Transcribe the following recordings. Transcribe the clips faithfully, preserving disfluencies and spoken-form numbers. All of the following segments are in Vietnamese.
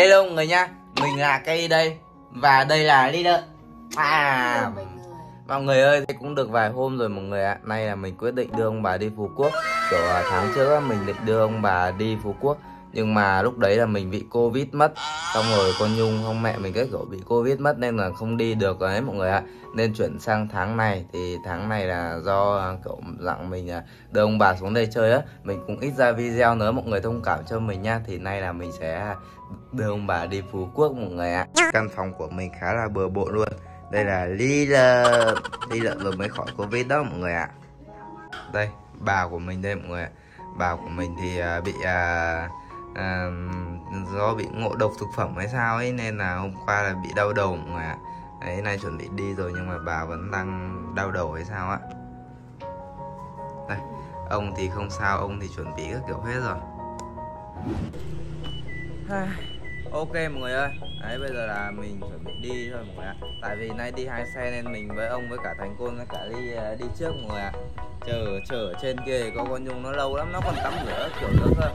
Hello mọi người nha, mình là Cây đây và đây là Leader. À, mọi người ơi, thì cũng được vài hôm rồi mọi người ạ. Nay là mình quyết định đưa ông bà đi Phú Quốc. Kiểu tháng trước mình định đưa ông bà đi Phú Quốc, nhưng mà lúc đấy là mình bị Covid mất. Xong rồi con Nhung, không mẹ mình cái kiểu bị Covid mất nên là không đi được đấy mọi người ạ. Nên chuyển sang tháng này. Thì tháng này là do kiểu dạng mình đưa ông bà xuống đây chơi á. Mình cũng ít ra video nữa, mọi người thông cảm cho mình nha. Thì nay là mình sẽ đưa ông bà đi Phú Quốc mọi người ạ. Căn phòng của mình khá là bừa bộn luôn. Đây là Leader. Leader vừa mới khỏi Covid đó mọi người ạ. Đây, bà của mình đây mọi người ạ. Bà của mình thì bị à, à, do bị ngộ độc thực phẩm hay sao ấy, nên là hôm qua là bị đau đầu mọi người ạ. Đấy, nay chuẩn bị đi rồi nhưng mà bà vẫn đang đau đầu hay sao á. Đây, ông thì không sao, ông thì chuẩn bị các kiểu hết rồi. Ok mọi người ơi, đấy bây giờ là mình chuẩn bị đi thôi mọi người ạ. Tại vì nay đi hai xe nên mình với ông với cả Thành Côn với cả đi đi trước mọi người ạ. Chờ chờ ở trên kia thì có con Nhung nó lâu lắm, nó còn tắm rửa kiểu nữa cơ.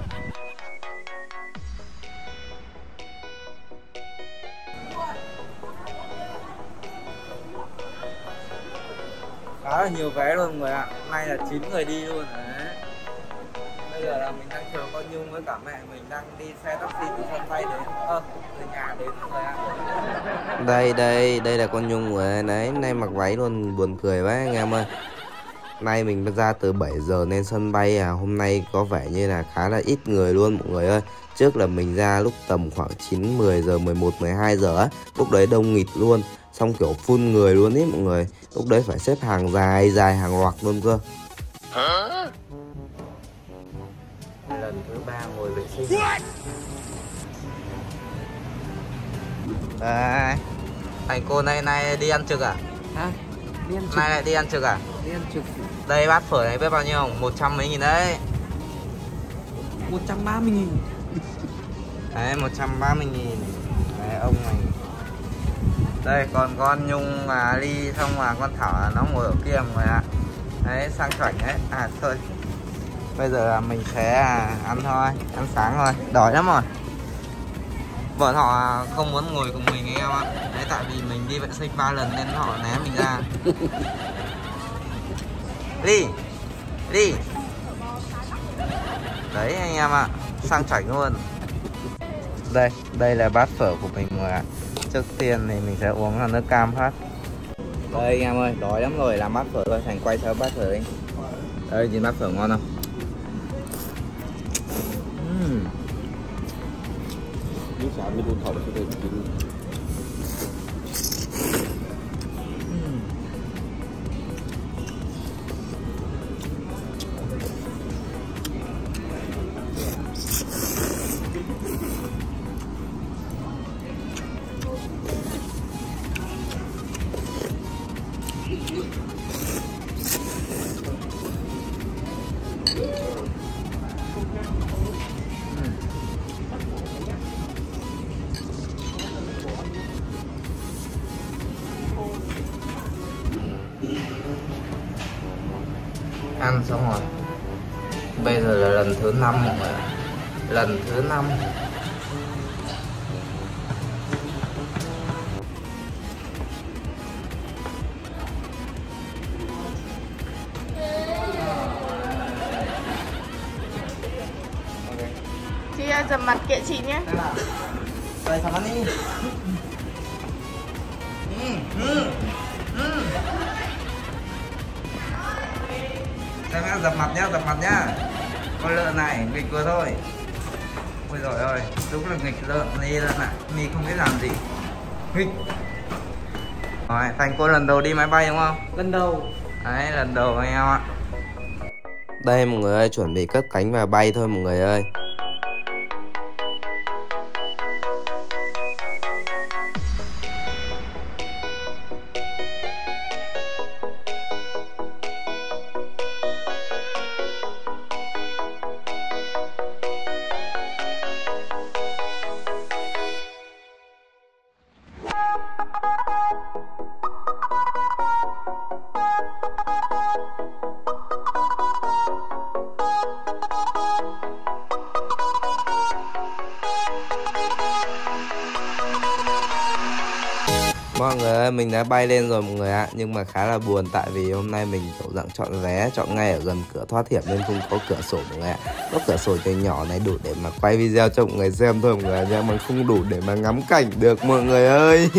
Khá là nhiều vé luôn mọi người ạ. Nay là chín người đi luôn đấy. Bây giờ là mình đang chờ con Nhung với cả mẹ mình đang đi xe taxi từ sân bay đến ơ từ nhà đến mọi người ạ. Đây đây, đây là con Nhung rồi đấy, nay mặc váy luôn buồn cười quá anh em ơi. Nay mình ra từ bảy giờ nên sân bay à hôm nay có vẻ như là khá là ít người luôn mọi người ơi. Trước là mình ra lúc tầm khoảng chín mười giờ, mười một mười hai giờ á, lúc đấy đông nghịt luôn, xong kiểu full người luôn ý mọi người. Lúc đấy phải xếp hàng dài dài hàng loạt luôn cơ. Hả? Lần thứ ba ngồi vệ sinh. Đấy. Thành cô nay nay đi ăn trực à? Hả? Đi ăn trực. Nay lại đi ăn trực à? Đi ăn trực. Đây bát phở này biết bao nhiêu không? Một trăm mấy nghìn đấy. Một trăm ba mươi nghìn. Đấy, một trăm ba mươi nghìn. Đấy, ông này. Đây còn con Nhung và Ly, xong mà con Thảo là nó ngồi ở kia mọi người ạ. Đấy, sang chảnh đấy. À thôi, bây giờ là mình sẽ ăn thôi, ăn sáng thôi, đói lắm rồi. Bọn họ không muốn ngồi cùng mình anh em ạ. Đấy, tại vì mình đi vệ sinh ba lần nên họ né mình ra. Đi đi. Đấy anh em ạ, sang chảnh luôn. Đây, đây là bát phở của mình mọi người ạ. Trước tiên thì mình sẽ uống là nước cam phát. Đây anh em ơi, đói lắm rồi, làm bát phở thôi. Thành quay theo bát phở đi. Đây, nhìn bát phở ngon không? Uhm. Ăn xong rồi, bây giờ là lần thứ năm mọi người ạ. Lần thứ năm. Chị dầm mặt kệ chị nhé. Đây, sắm ăn đi. Xem nhá, dập mặt nhá, dập mặt nhá. Con lợn này nghịch vừa thôi. Ôi giời ơi, đúng là nghịch lợn đi lợn ạ. Mi không biết làm gì. Nghịch. Rồi, Thành cô lần đầu đi máy bay đúng không? Lần đầu. Đấy, lần đầu anh em ạ. Đây mọi người ơi, chuẩn bị cất cánh và bay thôi mọi người ơi. Mọi người ơi, mình đã bay lên rồi mọi người ạ. Nhưng mà khá là buồn tại vì hôm nay mình kiểu dạng chọn vé, chọn ngay ở gần cửa thoát hiểm nên không có cửa sổ mọi người ạ. Có cửa sổ nhỏ nhỏ này đủ để mà quay video cho mọi người xem thôi mọi người ạ, nhưng mà không đủ để mà ngắm cảnh được mọi người ơi.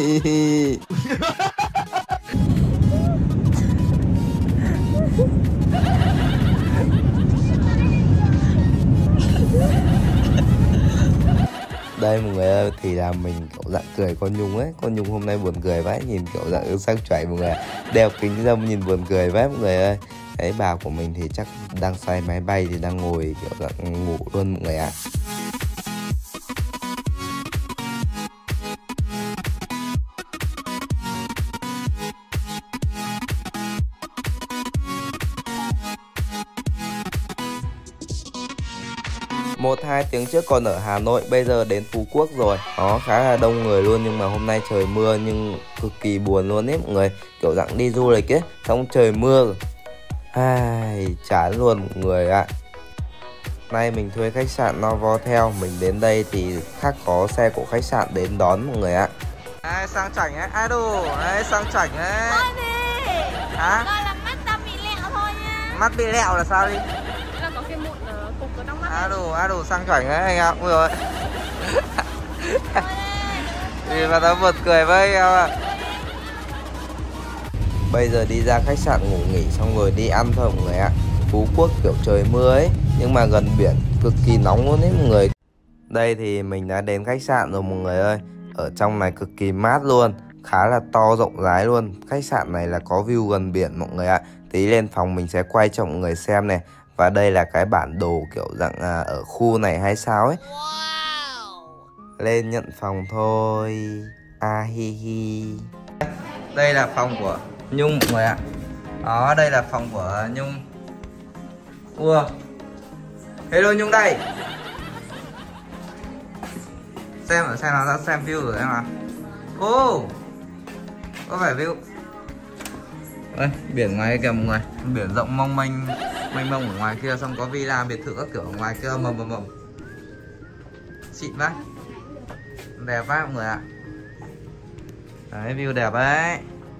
Đây mọi người ơi, thì là mình kiểu dạng cười con Nhung ấy. Con Nhung hôm nay buồn cười vãi, nhìn kiểu dạng sang chảy mọi người. Đeo kính râm nhìn buồn cười vãi mọi người ơi. Đấy, bà của mình thì chắc đang say máy bay thì đang ngồi kiểu dạng ngủ luôn mọi người ạ. Một hai tiếng trước còn ở Hà Nội, bây giờ đến Phú Quốc rồi. Đó, khá là đông người luôn, nhưng mà hôm nay trời mưa nhưng cực kỳ buồn luôn ấy mọi người. Kiểu dạng đi du lịch ấy, xong trời mưa. Ai, chán luôn mọi người ạ. Nay mình thuê khách sạn Novotel, mình đến đây thì khác có xe của khách sạn đến đón mọi người ạ. Ai sang chảnh ấy, ai đồ, ai sang chảnh ấy. Thôi đi. Hả? Coi là mắt ta bị lẹo thôi nha. Mắt bị lẹo là sao đi? Là có cái mụn ở cục ở trong mắt. Á đồ, á đồ sang chảnh ấy anh ạ. Ui rồi. Vì mà tao buồn cười với em ạ. Bây giờ đi ra khách sạn ngủ nghỉ xong rồi đi ăn thôi mọi người ạ. Phú Quốc kiểu trời mưa ấy, nhưng mà gần biển cực kỳ nóng luôn ấy mọi người. Đây thì mình đã đến khách sạn rồi mọi người ơi. Ở trong này cực kỳ mát luôn, khá là to rộng rãi luôn. Khách sạn này là có view gần biển mọi người ạ. Tí lên phòng mình sẽ quay cho mọi người xem này. Và đây là cái bản đồ kiểu dạng à, ở khu này hay sao ấy. Lên nhận phòng thôi. A hi hi. Đây là phòng của Nhung mọi người ạ. Đó, đây là phòng của Nhung. Ua. Hello Nhung đây. Xem ở xem nào, ra xem view rồi em nào. Ô oh, có phải view. Đây, biển ngoài kìa mọi người. Biển rộng mong manh mênh mông ở ngoài kia, xong có villa biệt thự các kiểu ở ngoài kia mầm mầm mầm. Xịn vãi. Đẹp vãi mọi người ạ. Đấy, view đẹp đấy.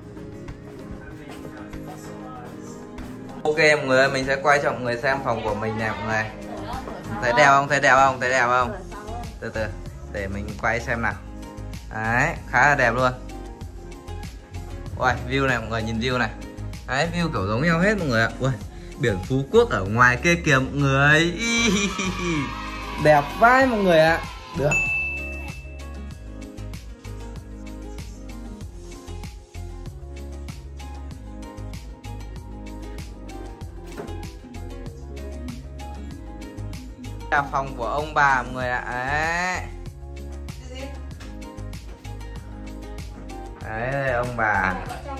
Ok mọi người ơi, mình sẽ quay cho mọi người xem phòng của mình nè mọi người. Thấy đẹp không? Thấy đẹp không? Thấy đẹp không? Từ từ để mình quay xem nào. Đấy, khá là đẹp luôn. Ui, view này mọi người nhìn view này. Đấy, view kiểu giống nhau hết mọi người ạ. Ui, biển Phú Quốc ở ngoài kia kìa mọi người. Đẹp vai mọi người ạ. Được. Là phòng của ông bà mọi người ạ. Đấy. Đấy, đây ông bà.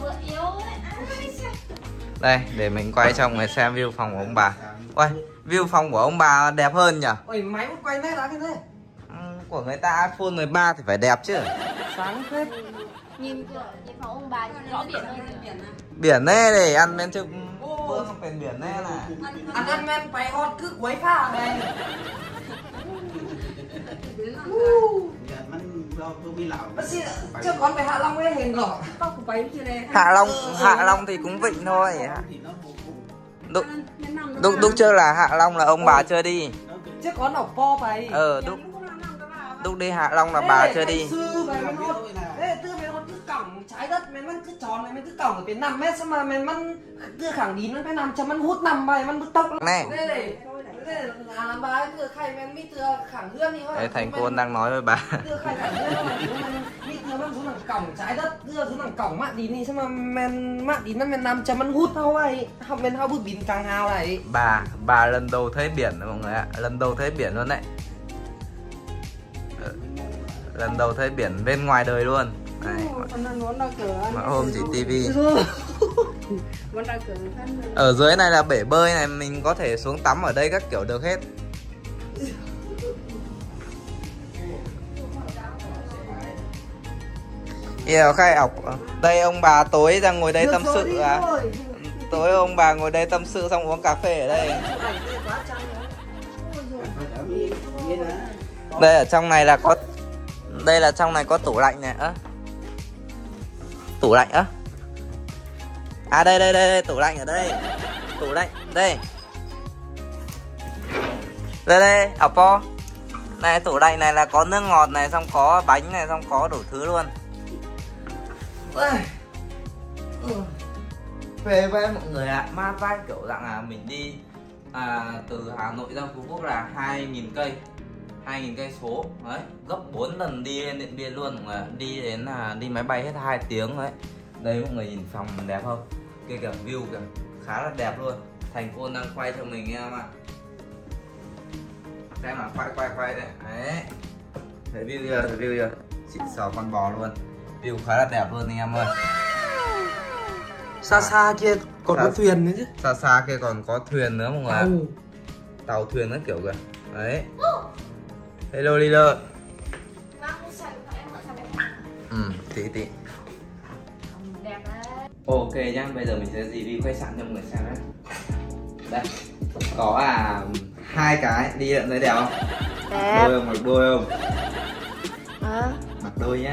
Đây, để mình quay cho mọi người xem view phòng của ông bà. Ôi, view phòng của ông bà đẹp hơn nhỉ? Ôi, máy quay nét đã thế này. Ừ, của người ta iPhone mười ba thì phải đẹp chứ. Sáng phết. Nhìn nhìn phòng ông bà rõ biển hơn. Biển nè để ăn men chứ. Phương không phải biển nè này. Ăn ăn men phải hot cứ quấy pha này. Chứ con phải Hạ Long ấy hình gõ. Hạ Long, Hạ Long thì cũng vịnh thôi. Đúc, đúc, đúc chưa là Hạ Long là ông bà chưa đi. Chứ con ở po phải. Ờ, đúc, đúc đi Hạ Long là bà chưa đi. Ê, tư mày con cứ cổng trái đất mày vẫn cứ tròn này, mày cứ cổng ở phía năm mét xong mà mày vẫn cứ khẳng đi nó phải nằm choมันhút nằm bàiมันbứt tóc này. Đây này, đây là làm bài thừa khai men mi thừa khẳng hương đi thôi. Đấy, Thành Côn đang nói với bà. Thừa khai khẳng hương mà mi thừaมันxuống thằng cổng trái đất, đưa xuống thằng cổng mạn đi này xong mà men mạn đi nó men nằm choมันhút thôi vậy. Học men hao bứt bìn càng hao này. Bà, bà lần đầu thấy biển đấy mọi người ạ, lần đầu thấy biển luôn đấy. Lần đầu thấy biển bên ngoài đời luôn. Này, mà hôm chỉ tivi. Ở dưới này là bể bơi này, mình có thể xuống tắm ở đây các kiểu được hết. Yêu khai ọc. Đây ông bà tối ra ngồi đây tâm sự à? Tối ông bà ngồi đây tâm sự xong uống cà phê ở đây. Đây ở trong này là có, đây là trong này có tủ lạnh này. Ơ, Tủ lạnh á? À đây đây đây, đây tủ lạnh ở đây. Tủ lạnh đây. Đây đây, ở po. Này tủ lạnh này là có nước ngọt này, xong có bánh này, xong có đủ thứ luôn. Về với mọi người ạ, à, mát vai kiểu dạng là mình đi à, từ Hà Nội ra Phú Quốc là hai nghìn cây, hai nghìn cây số đấy, gấp bốn lần đi lên Điện Biên luôn mọi người. Đi đến là đi máy bay hết hai tiếng đấy. Đây mọi người nhìn phòng đẹp không? Kia kìa, view kìa, khá là đẹp luôn. Thành Côn đang quay cho mình em ạ. Xem là quay quay quay đây. Đấy. Thấy view chưa? Thấy view chưa? Xịn sò con bò luôn. View khá là đẹp luôn anh em ơi. Xa xa kia còn xa, có thuyền nữa chứ. Xa xa kia còn có thuyền nữa mọi người. Tàu. Tàu thuyền các kiểu kìa. Đấy. Hello leader. Ừ, tí tí. Đẹp đấy. Ok nhá, bây giờ mình sẽ review khách sạn cho mọi người xem đấy. Đây. Có à hai cái đi lượn thấy đẹp không? Đẹp. Đôi không? Mặc đôi không? À. Mặc đôi nhá.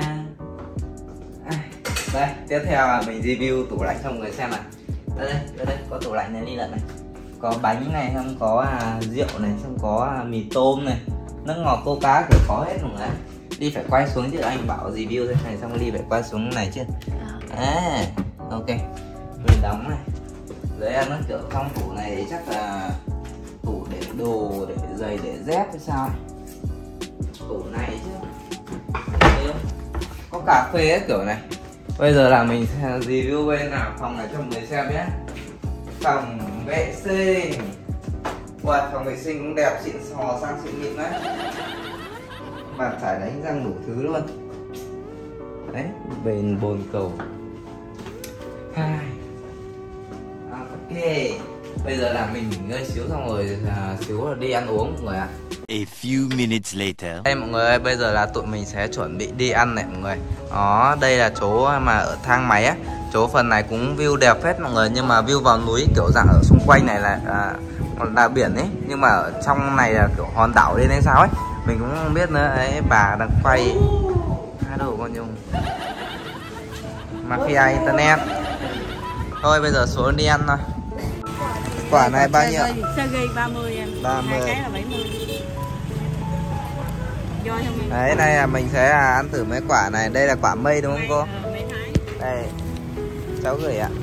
Đây, tiếp theo là mình review tủ lạnh cho mọi người xem này. Đây đây, đây, đây có tủ lạnh này đi lận này. Có bánh này, xong có à, rượu này, xong có à, mì tôm này, nước ngọt coca kiểu có hết mọi người. Đi phải quay xuống chứ, anh bảo review thế này xong đi phải quay xuống này chứ. À, ok. Mình đóng này. Đấy ăn nó kiểu trong tủ này chắc là tủ để đồ, để giày, để dép hay sao ấy. Tủ này chứ. Đấy không? Có cà phê ấy kiểu này. Bây giờ là mình sẽ review bên nào phòng này cho mọi người xem nhé. Phòng vệ sinh. Wow, phòng vệ sinh cũng đẹp, xịn sò, sang xịn mịn đấy. Bàn chải đánh răng đủ thứ luôn. Đấy, bên bồn cầu. Hai. Ok. Bây giờ là mình nghỉ ngơi xíu xong rồi à, xíu là đi ăn uống mọi người ạ. A few minutes later. Đây mọi người ơi, bây giờ là tụi mình sẽ chuẩn bị đi ăn này mọi người. Đó, đây là chỗ mà ở thang máy á. Chỗ phần này cũng view đẹp phết mọi người, nhưng mà view vào núi kiểu dạng ở xung quanh này là à, là biển ấy, nhưng mà ở trong này là kiểu hòn đảo lên hay sao ấy. Mình cũng không biết nữa ấy, bà đang quay. Hai đầu con Nhung. Mafia internet. Thôi bây giờ xuống đi ăn thôi. Quả này bao nhiêu? Sergei ba mươi em. ba mươi. Hai cái là bảy mươi. Do cho mình. Đấy, này là mình sẽ ăn thử mấy quả này. Đây là quả mây đúng không cô? Mây Thái. Đây, cháu gửi ạ.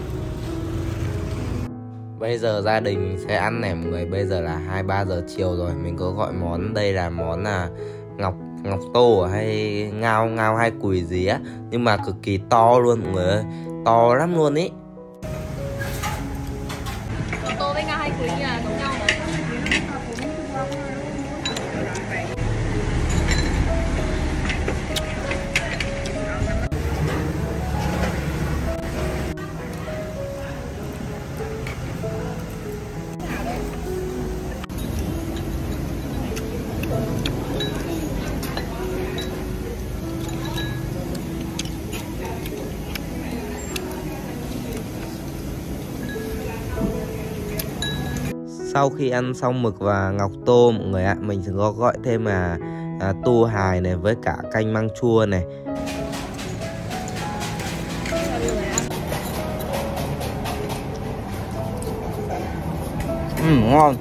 Bây giờ gia đình sẽ ăn này mọi người. Bây giờ là hai ba giờ chiều rồi. Mình có gọi món, đây là món là ngọc ngọc tô hay ngao ngao hay cùi gì á, nhưng mà cực kỳ to luôn mọi người ơi, to lắm luôn ý. Tô với ngao hay quý là giống nhau mà. Sau khi ăn xong mực và ngọc tô mọi người ạ, mình sẽ có gọi thêm là à, tu hài này với cả canh măng chua này. Ừ, ngon.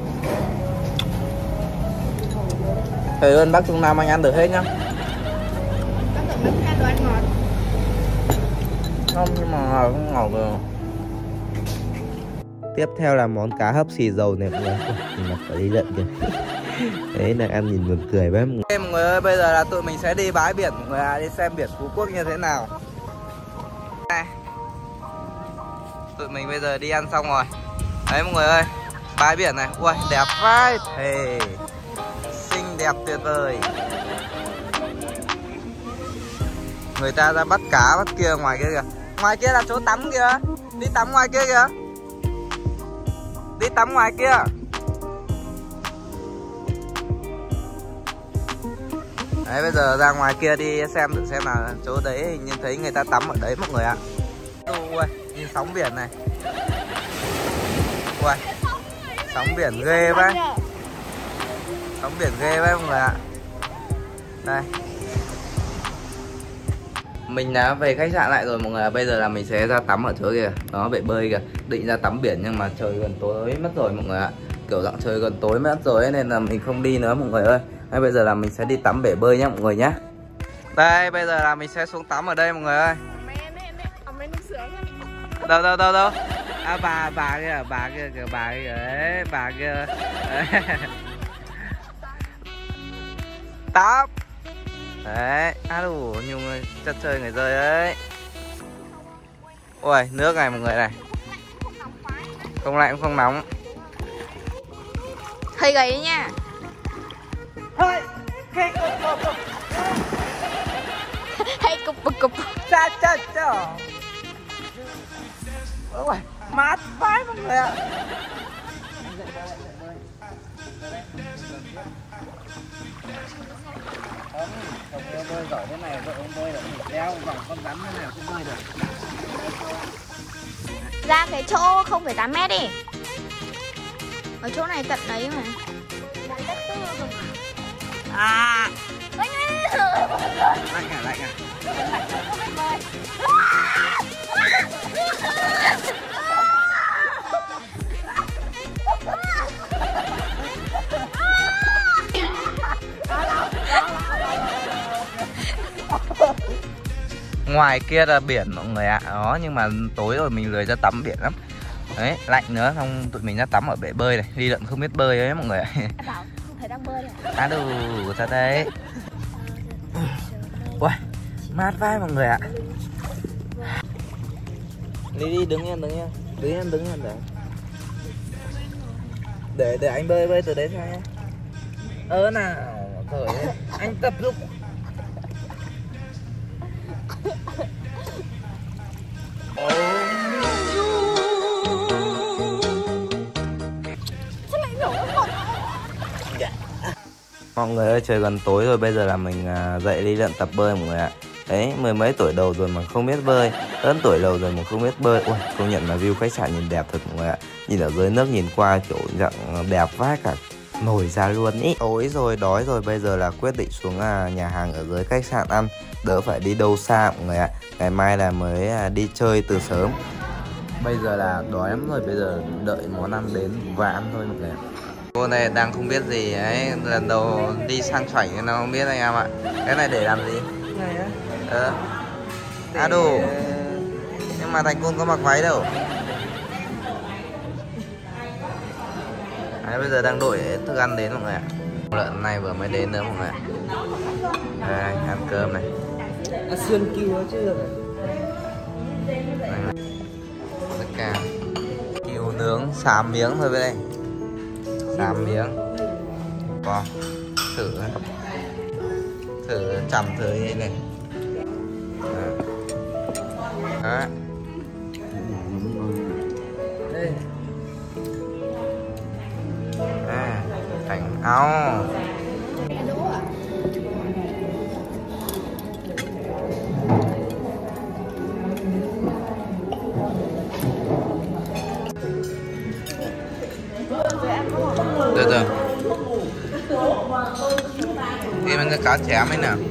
Thầy ơn bác Trung Nam anh ăn được hết nhá. Không, nhưng mà không ngọt rồi. Tiếp theo là món cá hấp xì dầu này mọi người. Mình mặc phải đi lợn kìa. Đấy là ăn nhìn buồn cười với mọi người. Mọi người ơi, bây giờ là tụi mình sẽ đi bãi biển mọi người à, đi xem biển Phú Quốc như thế nào. Đây. Tụi mình bây giờ đi ăn xong rồi. Đấy mọi người ơi, bãi biển này, ui đẹp vãi thề, xinh đẹp tuyệt vời. Người ta ra bắt cá bắt kia ngoài kia kìa. Ngoài kia là chỗ tắm kìa. Đi tắm ngoài kia kìa. Đi tắm ngoài kia. Đấy bây giờ ra ngoài kia đi xem thử xem là chỗ đấy hình như thấy người ta tắm ở đấy mọi người ạ. Ui, nhìn sóng biển này. Ui, sóng biển ghê vậy. Sóng biển ghê vậy mọi người ạ. Đây. mình đã về khách sạn lại rồi mọi người. Bây giờ là mình sẽ ra tắm ở chỗ kìa. Đó, bể bơi kìa. Định ra tắm biển nhưng mà trời gần tối mất rồi mọi người ạ. Kiểu dạng trời gần tối mất rồi ấy, nên là mình không đi nữa mọi người ơi. Hay bây giờ là mình sẽ đi tắm bể bơi nhá mọi người nhá. Đây, bây giờ là mình sẽ xuống tắm ở đây mọi người ơi. Đâu đâu đâu đâu. À bà bà kia, bà kia kìa, bà kia đấy, bà kia. Tắm. Đấy, á đủ Nhung ơi, chất chơi người rơi đấy. Ôi, nước này mọi người này. Không lạnh cũng không nóng. Hơi gầy đấy nha. Hơi, hơi cục cục. Hay cục cục cục. Cha cha cha. Ôi, mát vãi mọi người ạ. Không, chồng yêu bơi giỏi thế này, vợ ông bơi là mình đeo vòng con rắn thế này không bơi được. Ra cái chỗ không phẩy tám mét đi. Ở chỗ này tận đấy mà. À. Lạnh à, lạnh à. Ngoài kia là biển mọi người ạ. Đó, nhưng mà tối rồi mình lười ra tắm biển lắm. Đấy, lạnh nữa, xong tụi mình ra tắm ở bể bơi này. Ly Lận không biết bơi đấy mọi người ạ. Em bảo không thấy đang bơi à? À đủ, sao đấy. Ui, mát vai mọi người ạ. Đi đi, đứng yên, đứng yên. Đứng yên, đứng yên đấy. Để, để anh bơi, bơi từ đấy sang nhé. Ơ nào, trời ơi, anh tập giúp. Mọi người ơi, trời gần tối rồi, bây giờ là mình dậy đi luyện tập bơi mọi người ạ. Đấy, mười mấy tuổi đầu rồi mà không biết bơi, lớn tuổi đầu rồi mà không biết bơi. Ui, công nhận là view khách sạn nhìn đẹp thật mọi người ạ. Nhìn ở dưới nước nhìn qua kiểu dạng đẹp vãi cả nổi ra luôn ý. Tối rồi, đói rồi, bây giờ là quyết định xuống nhà hàng ở dưới khách sạn ăn, đỡ phải đi đâu xa mọi người ạ. Ngày mai là mới đi chơi từ sớm. Bây giờ là đói lắm rồi, bây giờ đợi món ăn đến và ăn thôi mọi người ạ. Cô này đang không biết gì ấy, lần đầu đi sang chảnh nên nó không biết anh em ạ. Cái này để làm gì? Này á. Ờ. À đủ. Nhưng mà Thành Côn có mặc váy đâu. Đấy, bây giờ đang đổi thức ăn đến mọi người ạ. Lợn này vừa mới đến nữa mọi người ạ. Đây, ăn cơm này. À, xuyên kiêu đó chứ. Tất cả kiều nướng xám miếng thôi với đây. Xám miếng. Wow. Thử thử chầm thử như này. Đó. Đây. À, thành áo. Được rồi. Đi mình cái cá chém ấy nào.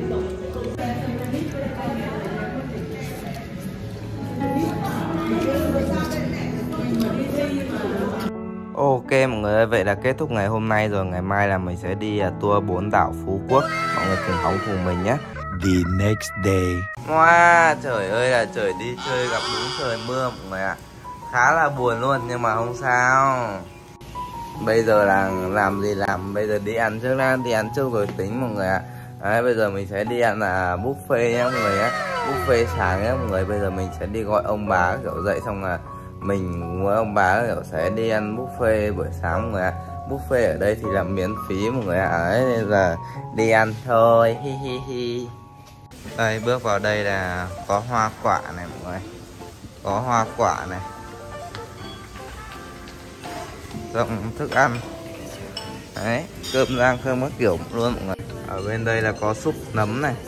Ok mọi người ơi, vậy là kết thúc ngày hôm nay rồi. Ngày mai là mình sẽ đi uh, tour bốn đảo Phú Quốc. Mọi người cùng hóng cùng mình nhé. The next day. Wow, trời ơi là trời đi chơi gặp đúng trời mưa mọi người ạ. Khá là buồn luôn nhưng mà không sao. Bây giờ là làm gì làm, bây giờ đi ăn trước đã, đi ăn trước rồi tính mọi người ạ. Đấy, bây giờ mình sẽ đi ăn là buffet nhá mọi người nhé. Buffet sáng nhá mọi người. Bây giờ mình sẽ đi gọi ông bà kiểu dậy xong là mình với ông bà kiểu sẽ đi ăn buffet buổi sáng mọi người ạ. Buffet ở đây thì là miễn phí mọi người ạ. Đấy, nên là đi ăn thôi, hi hi hi. Đây, bước vào đây là có hoa quả này mọi người. Có hoa quả này, rộng thức ăn. Đấy, cơm rang thơm các kiểu luôn mọi người. Ở bên đây là có súp nấm này,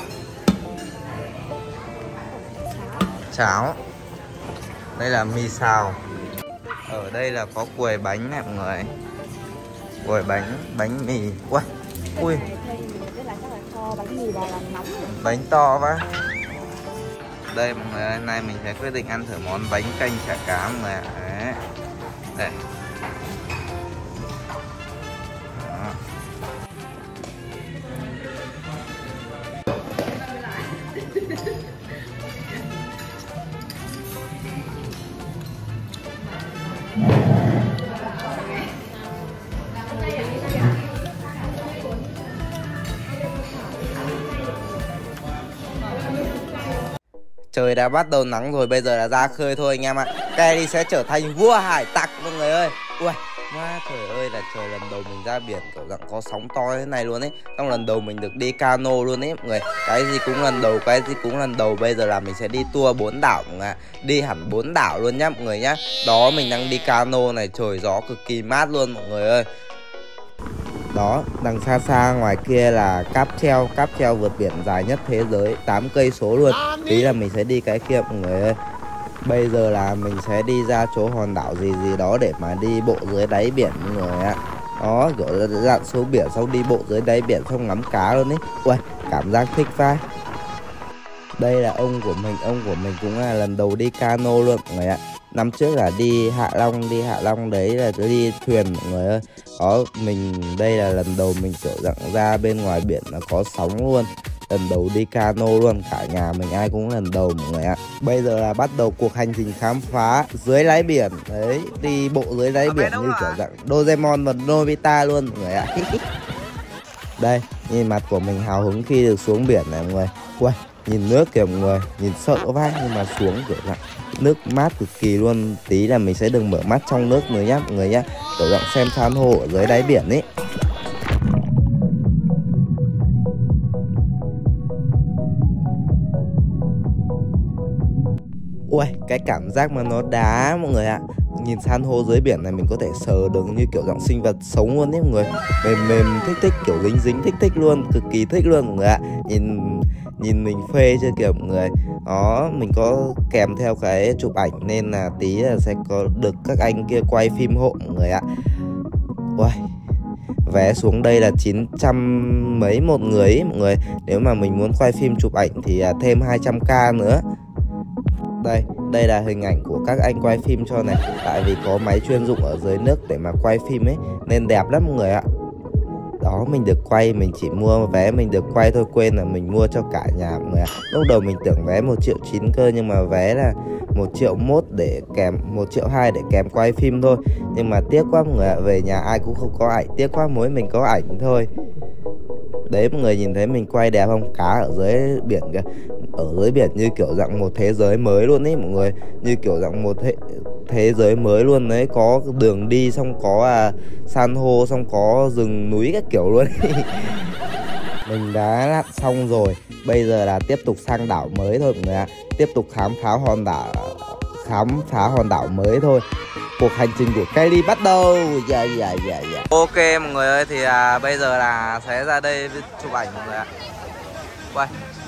cháo. Đây là mì xào. Ở đây là có quầy bánh này mọi người. Quầy bánh, bánh mì. Ui, ui, bánh to quá. Đây mọi người ơi, nay mình sẽ quyết định ăn thử món bánh canh chả cá mọi người ạ. Đấy. Đây. Đó. Trời đã bắt đầu nắng rồi, bây giờ là ra khơi thôi anh em ạ. Kelly sẽ trở thành vua hải tặc mọi người ơi. Ui, má trời ơi, là trời lần đầu mình ra biển kiểu dạng có sóng to thế này luôn ấy. Xong lần đầu mình được đi cano luôn ấy mọi người. Cái gì cũng lần đầu, cái gì cũng lần đầu. Bây giờ là mình sẽ đi tour bốn đảo mọi người ạ. Đi hẳn bốn đảo luôn nhá mọi người nhá. Đó, mình đang đi cano này, trời gió cực kỳ mát luôn mọi người ơi. Đó, đằng xa xa ngoài kia là cáp treo, cáp treo vượt biển dài nhất thế giới, tám cây số luôn. Tí là mình sẽ đi cái kia mọi người ơi. Bây giờ là mình sẽ đi ra chỗ hòn đảo gì gì đó để mà đi bộ dưới đáy biển mọi người ạ. Đó, kiểu lặn xuống biển xong đi bộ dưới đáy biển xong ngắm cá luôn ấy. Ui, cảm giác thích vai. Đây là ông của mình, ông của mình cũng là lần đầu đi cano luôn mọi người ạ. Năm trước là đi Hạ Long, đi Hạ Long đấy là đi thuyền mọi người ơi. Đó, mình đây là lần đầu mình kiểu dạng ra bên ngoài biển là có sóng luôn. Lần đầu đi cano luôn, cả nhà mình ai cũng lần đầu mọi người ạ. Bây giờ là bắt đầu cuộc hành trình khám phá dưới đáy biển. Đấy, đi bộ dưới đáy biển như kiểu dạng Doraemon và Nobita luôn mọi người ạ. Đây, nhìn mặt của mình hào hứng khi được xuống biển này mọi người. Ui, nhìn nước kìa mọi người, nhìn sợ vãi nhưng mà xuống kiểu dạng nước mát cực kỳ luôn. Tí là mình sẽ đừng mở mắt trong nước nữa nhá mọi người nhá. Kiểu dạng xem san hô ở dưới đáy biển ấy. Ui, cái cảm giác mà nó đá mọi người ạ. Nhìn san hô dưới biển này mình có thể sờ được như kiểu dạng sinh vật sống luôn ấy mọi người. Mềm mềm thích thích, kiểu dính dính thích thích luôn, cực kỳ thích luôn mọi người ạ. Nhìn nhìn mình phê chưa kìa mọi người. Đó, mình có kèm theo cái chụp ảnh nên là tí là sẽ có được các anh kia quay phim hộ mọi người ạ. Ui, vé xuống đây là chín trăm mấy một người ấy, mọi người. Nếu mà mình muốn quay phim chụp ảnh thì thêm hai trăm k nữa. Đây, đây là hình ảnh của các anh quay phim cho này. Tại vì có máy chuyên dụng ở dưới nước để mà quay phim ấy, nên đẹp lắm mọi người ạ. Đó, mình được quay, mình chỉ mua vé mình được quay thôi, quên là mình mua cho cả nhà mọi người ạ. Lúc đầu mình tưởng vé một triệu chín cơ, nhưng mà vé là một triệu mốt để kèm, một triệu hai để kèm quay phim thôi. Nhưng mà tiếc quá mọi người ạ, về nhà ai cũng không có ảnh, tiếc quá mỗi mình có ảnh thôi. Đấy mọi người nhìn thấy mình quay đẹp không? Cá ở dưới biển kìa. Ở dưới biển như kiểu dạng một thế giới mới luôn ấy mọi người. Như kiểu dạng một thế, thế giới mới luôn đấy. Có đường đi, xong có à, san hô, xong có rừng núi các kiểu luôn. Mình đã lặn xong rồi. Bây giờ là tiếp tục sang đảo mới thôi mọi người ạ. Tiếp tục khám phá hòn đảo, khám phá hòn đảo mới thôi. Cuộc hành trình của Kelly bắt đầu. Yeah, yeah, yeah, yeah. Ok mọi người ơi, thì à, bây giờ là sẽ ra đây chụp ảnh mọi người ạ. Quay.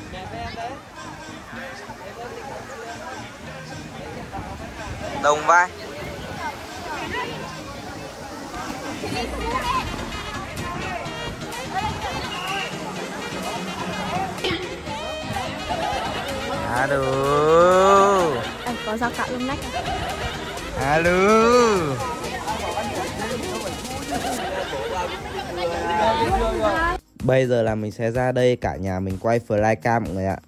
Đồng vai. Alo. Anh có dao cạo lông nách à? Alo. Bây giờ là mình sẽ ra đây, cả nhà mình quay flycam mọi người ạ.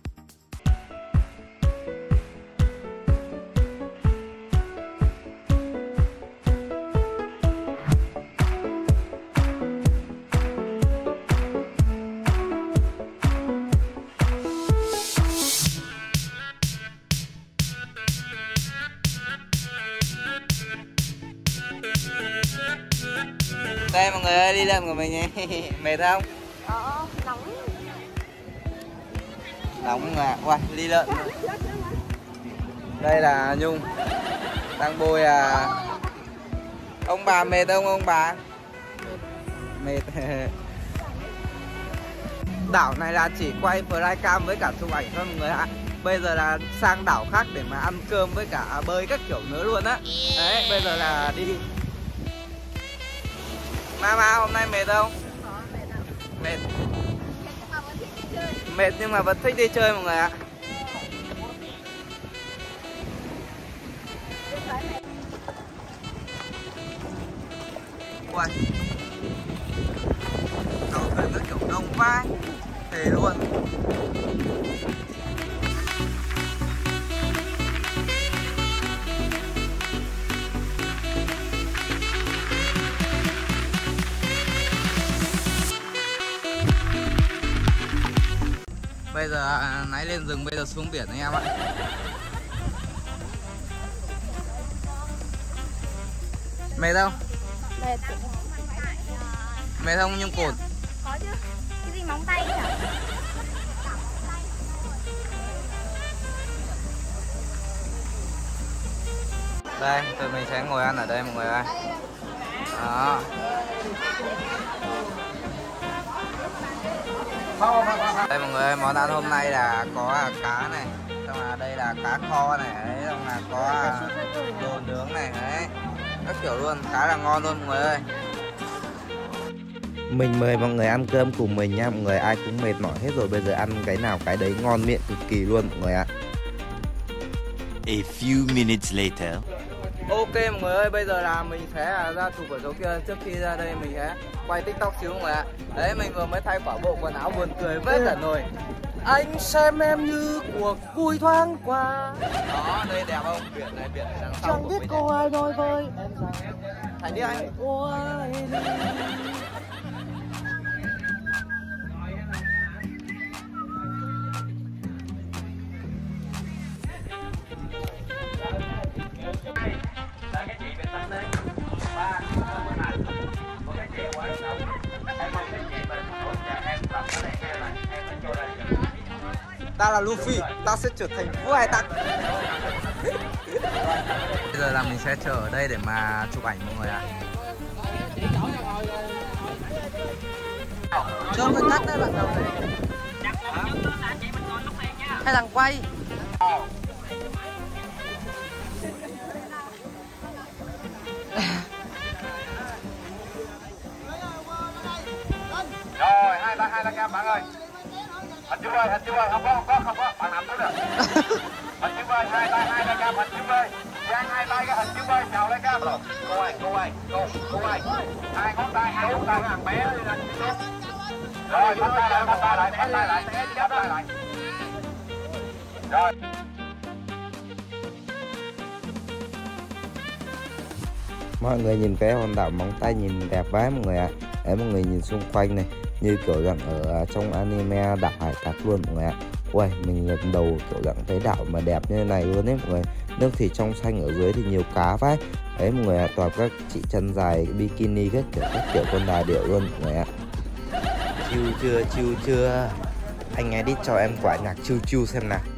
Đây mọi người ơi, đi lượn của mình nhé. Mệt không? Ờ, nóng. Nóng mà, uầy, đi lượn. Đây là Nhung đang bôi à. Ông bà mệt không ông bà? Mệt. Đảo này là chỉ quay flycam với cả chụp ảnh thôi mọi người ạ. Bây giờ là sang đảo khác để mà ăn cơm với cả bơi các kiểu nữa luôn á. Đấy, bây giờ là đi. Mama hôm nay mệt không? Mệt. Mệt nhưng mà vẫn thích đi chơi mọi người ạ. Ui, tàu thuyền nó kiểu đông vai thế luôn. Bây giờ à, nãy lên rừng, bây giờ xuống biển anh em ạ. Mệt không? Mệt. Mệt không Nhung Cồn? Có chứ. Cái gì móng tay hả? Đây, tụi mình sẽ ngồi ăn ở đây mọi người ơi. Đó. Đây mọi người ơi, món ăn hôm nay là có cá này, xong là đây là cá kho này, đấy, xong là có đồ nướng này, đấy, các kiểu luôn, khá là ngon luôn mọi người ơi. Mình mời mọi người ăn cơm cùng mình nha mọi người, ai cũng mệt mỏi hết rồi, bây giờ ăn cái nào cái đấy ngon miệng cực kỳ luôn mọi người ạ. A few minutes later. Ok mọi người ơi, bây giờ là mình sẽ ra chụp ở chỗ kia. Trước khi ra đây mình sẽ quay TikTok xíu mọi người ạ. Đấy, mình vừa mới thay quả bộ quần áo buồn cười vết cả rồi. Anh xem em như cuộc vui thoáng qua. Đó, đây đẹp không? Biển này, biển này đằng sau. Chẳng biết cô ai nói với em rằng hãy đi anh. Ôi. Ta là Luffy, ta sẽ trở thành vua hải tặc. Bây giờ là mình sẽ chờ ở đây để mà chụp ảnh mọi người ạ. Cho mình tắt đây bạn đầu này. Hay thằng quay. Rồi, hai tay hai tay cam bạn ơi. Hình chữ ơi, hình chữ ơi, không có, không có, không có, bạn nằm xuống được. Hình chữ ơi, hai tay hai tay cam, hình chữ ơi. Giang hai tay cái hình chữ ơi, chào lấy cam rồi. Cô ơi, cô ơi, cô, cô ơi. Hai ngón tay, hai ngón tay thằng bé đi lên xuống. Rồi, bắt tay lại, bắt tay lại, bắt tay lại, bắt tay lại. Rồi. Mọi người nhìn cái hòn đảo móng tay nhìn đẹp vãi mọi người ạ. Đấy, mọi người nhìn xung quanh này, như kiểu dạng ở trong anime đảo hải tặc luôn mọi người ạ. Ui, mình lần đầu kiểu dạng thấy đảo mà đẹp như này luôn đấy mọi người. Nước thì trong xanh, ở dưới thì nhiều cá vãi. Đấy mọi người ạ, toàn các chị chân dài bikini các kiểu các kiểu con đà điệu luôn mọi người ạ. Chill chưa, chill chưa? Anh ấy đi cho em quả nhạc chill chill xem nào.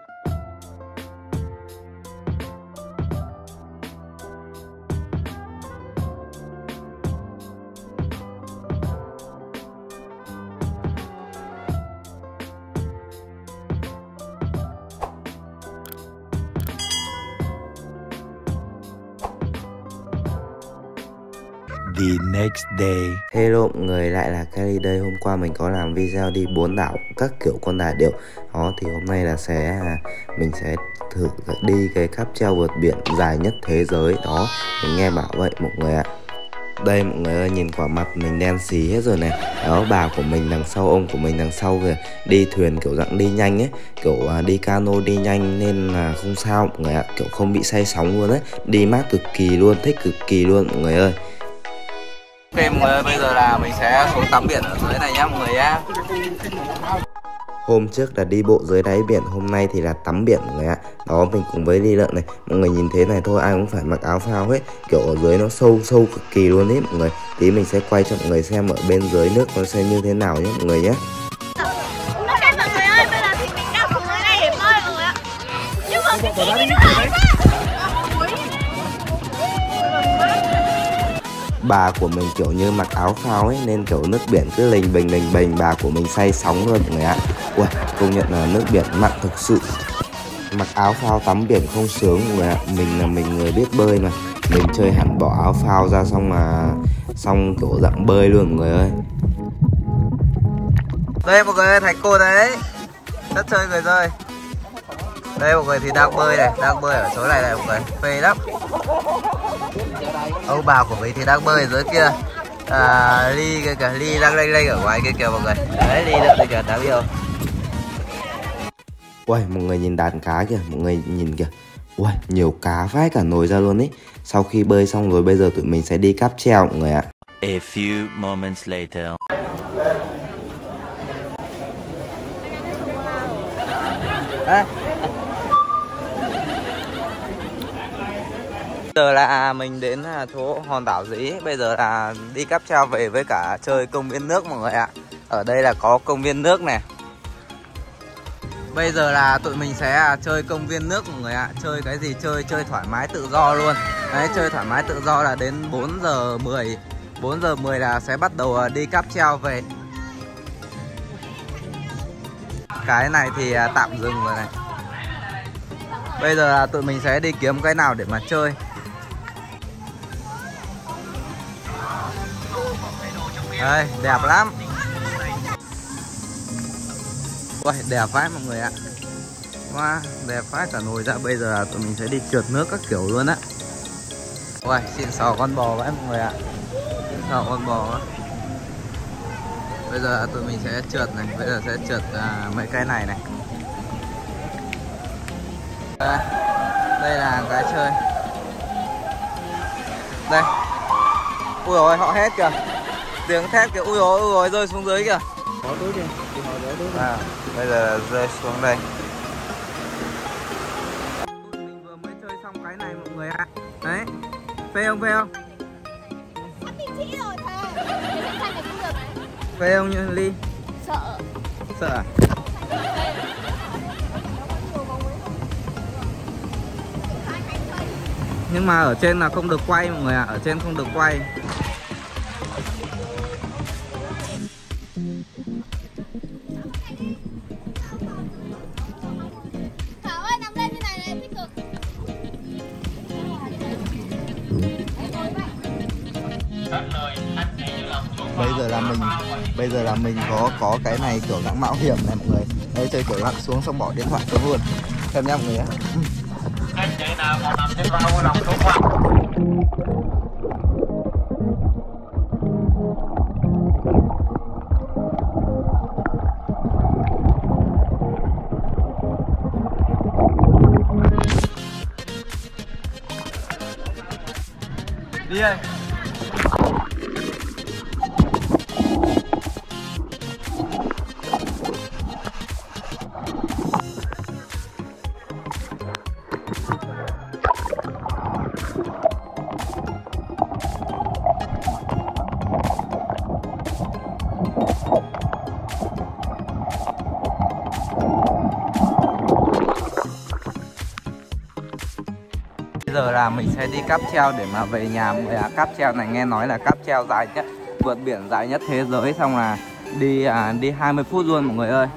The next day. Hello mọi người, lại là Kelly đây. Hôm qua mình có làm video đi bốn đảo các kiểu con đà điệu. Đó thì hôm nay là sẽ mình sẽ thử đi cái cáp treo vượt biển dài nhất thế giới. Đó, mình nghe bảo vậy mọi người ạ. Đây mọi người ơi, nhìn quả mặt mình đen xì hết rồi này. Đó, bà của mình đằng sau, ông của mình đằng sau kìa. Đi thuyền kiểu dạng đi nhanh ấy, kiểu đi cano đi nhanh nên là không sao mọi người ạ. Kiểu không bị say sóng luôn ấy. Đi mát cực kỳ luôn, thích cực kỳ luôn mọi người ơi. Ok mọi người ơi, bây giờ là mình sẽ xuống tắm biển ở dưới này nhá mọi người nhá. Hôm trước là đi bộ dưới đáy biển, hôm nay thì là tắm biển mọi người ạ. Đó, mình cùng với Ly Lợn này. Mọi người nhìn thế này thôi, ai cũng phải mặc áo phao hết. Kiểu ở dưới nó sâu sâu cực kỳ luôn đấy mọi người. Tí mình sẽ quay cho mọi người xem ở bên dưới nước nó sẽ như thế nào nhé mọi người nhé. Ok mọi người ơi, bây giờ thì mình đang xuống dưới này để bơi mọi người ạ. Nhưng mà cái gì nữa hả? Bà của mình kiểu như mặc áo phao ấy nên kiểu nước biển cứ lình bình lình bình, bà của mình say sóng luôn mọi người ạ. Ui, công nhận là nước biển mặn thực sự. Mặc áo phao tắm biển không sướng mọi người ạ. Mình là mình người biết bơi mà, mình chơi hẳn bỏ áo phao ra xong mà xong kiểu dạng bơi luôn mọi người ơi. Đây mọi người ơi, thầy cô đấy, rất chơi người rơi. Đây mọi người thì đang bơi này, đang bơi ở chỗ này này mọi người, phê lắm. Ông bà của mình thì đang bơi ở dưới kia. À, Ly kìa kìa, Ly đang lênh lênh ở ngoài kia kìa mọi người. Đấy, Ly đợi đây kìa, đáng yêu. Ui, mọi người nhìn đàn cá kìa, mọi người nhìn kìa. Ui, nhiều cá vãi cả nồi ra luôn ý. Sau khi bơi xong rồi bây giờ tụi mình sẽ đi cáp treo mọi người ạ. A few moments later. À. Giờ là mình đến chỗ hòn đảo Dĩ. Bây giờ là đi cáp treo về với cả chơi công viên nước mọi người ạ. Ở đây là có công viên nước này. Bây giờ là tụi mình sẽ chơi công viên nước mọi người ạ. Chơi cái gì chơi, chơi thoải mái tự do luôn. Đấy, chơi thoải mái tự do là đến bốn giờ mười. bốn giờ mười là sẽ bắt đầu đi cáp treo về. Cái này thì tạm dừng rồi này. Bây giờ là tụi mình sẽ đi kiếm cái nào để mà chơi. Đây, đẹp lắm. Ui, đẹp vãi mọi người ạ. Wow, đẹp vãi cả nồi ra. Bây giờ là tụi mình sẽ đi trượt nước các kiểu luôn á. Ui, xịn sò con bò vãi mọi người ạ. Xịn sò con bò á. Bây giờ là tụi mình sẽ trượt này. Bây giờ sẽ trượt à, mấy cái này này. Đây, đây là cái chơi. Đây. Ui dồi, họ hét kìa. Tiếng thét kìa, ui dồi, ui dồi, rơi xuống dưới kìa. À, bây giờ rơi xuống đây. Mình vừa mới chơi xong cái này mọi người ạ. Đấy, phê không, phê không? Phê không như Ly? Sợ. Sợ à? Nhưng mà ở trên là không được quay mọi người ạ, ở trên không được quay. Thảo ơi, nằm lên như này này, tích cực. Bây giờ là mình bây giờ là mình có có cái này kiểu dạng mạo hiểm này mọi người. Đây chơi kiểu lặn xuống xong bỏ điện thoại xuống luôn. Xem nhá mọi người ạ. Anh chị nào còn nằm trên bao lòng xuống qua. Đi ơi. Bây giờ là mình sẽ đi cáp treo để mà về nhà mọi người ạ. Cáp treo này nghe nói là cáp treo dài nhất, vượt biển dài nhất thế giới, xong là đi à, đi hai mươi phút luôn mọi người ơi.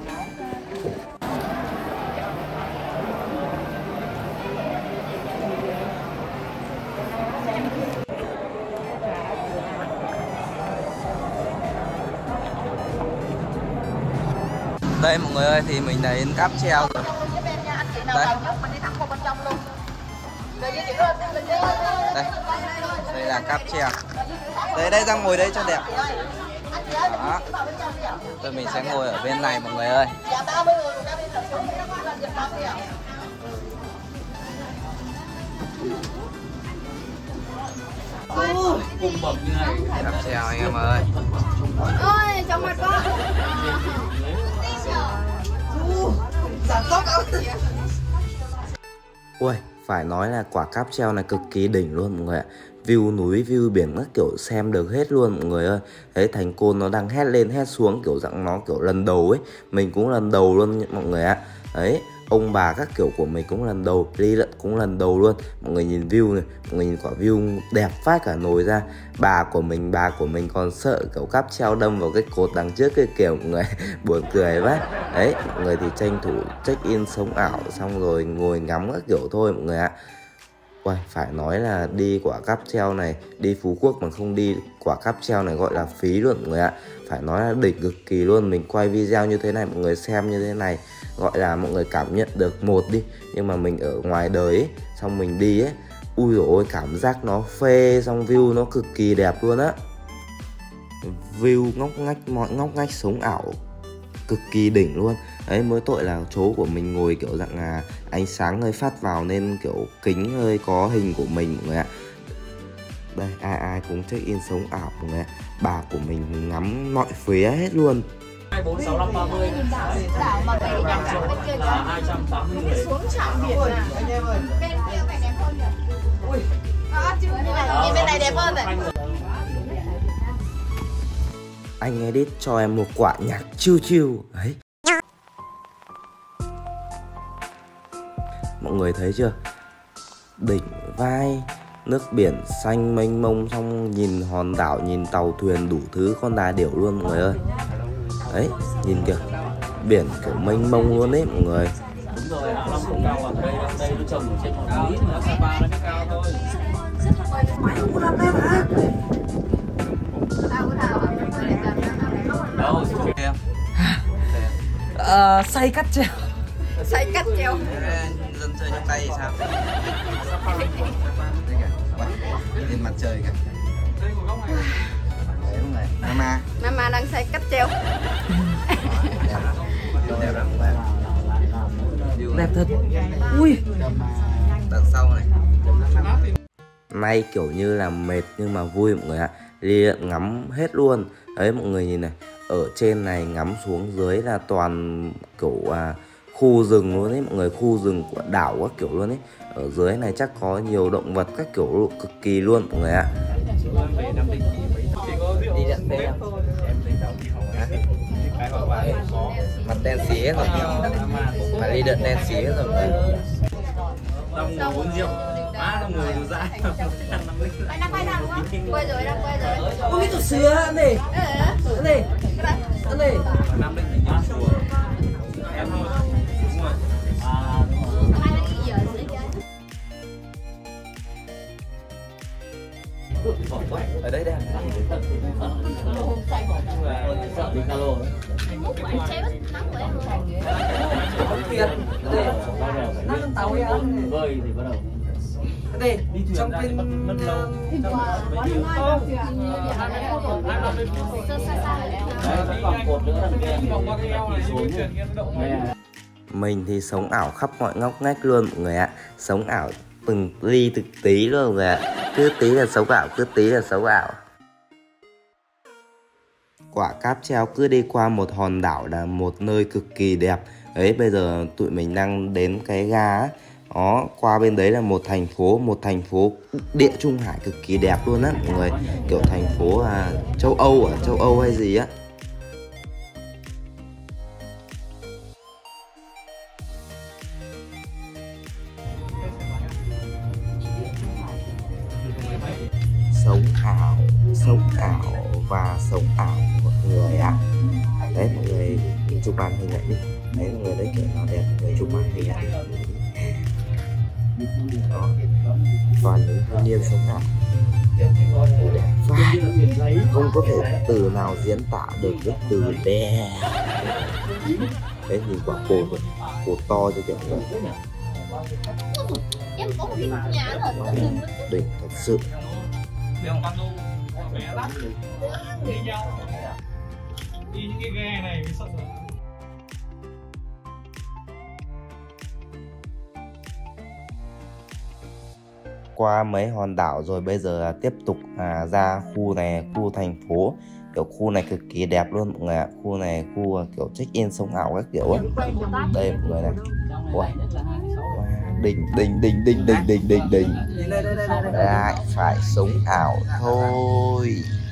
Đây mọi người ơi, thì mình đã đến cáp treo rồi. Đây. Đây, đây là cáp treo. Đây, đây ra ngồi đây cho đẹp. Đó. Tụi mình sẽ ngồi ở bên này mọi người ơi. Cung bậc như này. Cáp treo anh em ơi. Ôi, trong mặt con. Ui, phải nói là quả cáp treo này cực kỳ đỉnh luôn mọi người ạ. View núi, view biển các kiểu xem được hết luôn mọi người ơi. Thấy Thành Côn nó đang hét lên hét xuống kiểu dạng nó kiểu lần đầu ấy. Mình cũng lần đầu luôn mọi người ạ. Đấy, ông bà các kiểu của mình cũng lần đầu, Ly Lận cũng lần đầu luôn. Mọi người nhìn view này, mọi người nhìn quả view đẹp phát cả nồi ra. Bà của mình, bà của mình còn sợ kiểu cáp treo đâm vào cái cột đằng trước cái kiểu mọi người. Buồn cười quá. Đấy, mọi người thì tranh thủ check in sống ảo xong rồi ngồi ngắm các kiểu thôi mọi người ạ. Uầy, phải nói là đi quả cáp treo này, đi Phú Quốc mà không đi quả cáp treo này gọi là phí luôn mọi người ạ. Phải nói là đỉnh cực kỳ luôn. Mình quay video như thế này mọi người xem như thế này gọi là mọi người cảm nhận được một đi, nhưng mà mình ở ngoài đời ấy, xong mình đi ấy, ui dồi ôi cảm giác nó phê, xong view nó cực kỳ đẹp luôn á. View ngóc ngách, mọi ngóc ngách sống ảo cực kỳ đỉnh luôn. Đấy, mỗi tội là chỗ của mình ngồi kiểu dạng là ánh sáng hơi phát vào nên kiểu kính hơi có hình của mình mọi người ạ. Đây, ai ai cũng check in sống ảo mọi người ạ. Bà của mình ngắm mọi phía hết luôn. hai bốn sáu năm ba mươi Đảo mà cái đảo bên kia kìa. hai trăm tám mươi người. Xuống trạm biển à. Anh em ơi. Bên kia phải đẹp hơn kìa. Ui. À, chứ nhìn bên này đẹp hơn này. Anh edit cho em một quả nhạc chill chill. Đấy. Mọi người thấy chưa? Đỉnh vai, nước biển xanh mênh mông, xong nhìn hòn đảo, nhìn tàu thuyền đủ thứ con đà điểu luôn mọi người ơi. Đấy, nhìn kìa, biển kiểu mênh mông luôn đấy mọi người. Đúng rồi, Hạ Long cũng cao, còn đây đây nó trồng ở trên ngọn núi, nó Sapa nó mới cao thôi. Mày cũng làm em hả? Đâu, em. Ờ, say cắt treo. Say cắt treo. Dân chơi trong tay thì sao? Lên mặt trời kìa. Đấy mọi người, Mama. Mama đang say cắt treo. Đẹp lắm các bạn. Đẹp thật. Ui. Đằng sau này. Nay kiểu như là mệt nhưng mà vui mọi người ạ. Đi ngắm hết luôn. Đấy mọi người nhìn này, ở trên này ngắm xuống dưới là toàn kiểu à, khu rừng luôn ấy mọi người, khu rừng của đảo các kiểu luôn ấy. Ở dưới này chắc có nhiều động vật các kiểu cực kỳ luôn mọi người ạ. Đi nhận thế mặt đen xí hết rồi, mà đi đợt đen xí hết rồi mọi người. Tao ngồi uống rượu, má tao ngồi rượu dãi. Anh đang quay nào đúng không? Quay rồi, đang quay rồi. Ôi cái tụi xưa anh này. Anh này. Anh này. Nam Định thì nhá chùa. Em thôi. Đúng rồi. À đúng rồi. Anh đang đi ở dưới kia. Ở đây đây. Đi Calo. Chế mất nắng của em rồi. Không tiền. Đây. Nó lên tàu vậy anh. Bơi thì bắt đầu. Đây, trong bên mất lâu. Mình thì sống ảo khắp mọi ngóc ngách luôn mọi người ạ. Sống ảo từng ly từng tí luôn mọi người ạ. Cứ tí là sống ảo, cứ tí là sống ảo. Quả cáp treo cứ đi qua một hòn đảo là một nơi cực kỳ đẹp. Đấy, bây giờ tụi mình đang đến cái ga á. Đó, qua bên đấy là một thành phố, một thành phố địa Trung Hải cực kỳ đẹp luôn á mọi người. Kiểu thành phố à, châu Âu ở châu Âu hay gì á. Sống ảo, sống ảo và sống ảo mọi người ạ. Đấy mọi người chụp màn hình lại đi. Đấy mọi người đấy, kiểu nào đẹp mọi người chụp màn hình lại. Đó, toàn những thanh niên sống ảo đẹp vai, không có thể từ nào diễn tả được cái từ đẹp. Đấy, nhìn quả cồn rồi, cồn to cho kiểu này. Em có một cái nhà thật Đỉnh thật sự. Đi những cái ghe này mới sợ rồi. Qua mấy hòn đảo rồi bây giờ là tiếp tục à, ra khu này, khu thành phố. Kiểu khu này cực kỳ đẹp luôn mọi người ạ. Khu này khu kiểu check in sống ảo các kiểu ấy. Đây mọi người này. Wow. Đỉnh đỉnh đỉnh đỉnh đỉnh đỉnh đỉnh đỉnh. Lại phải sống ảo thôi.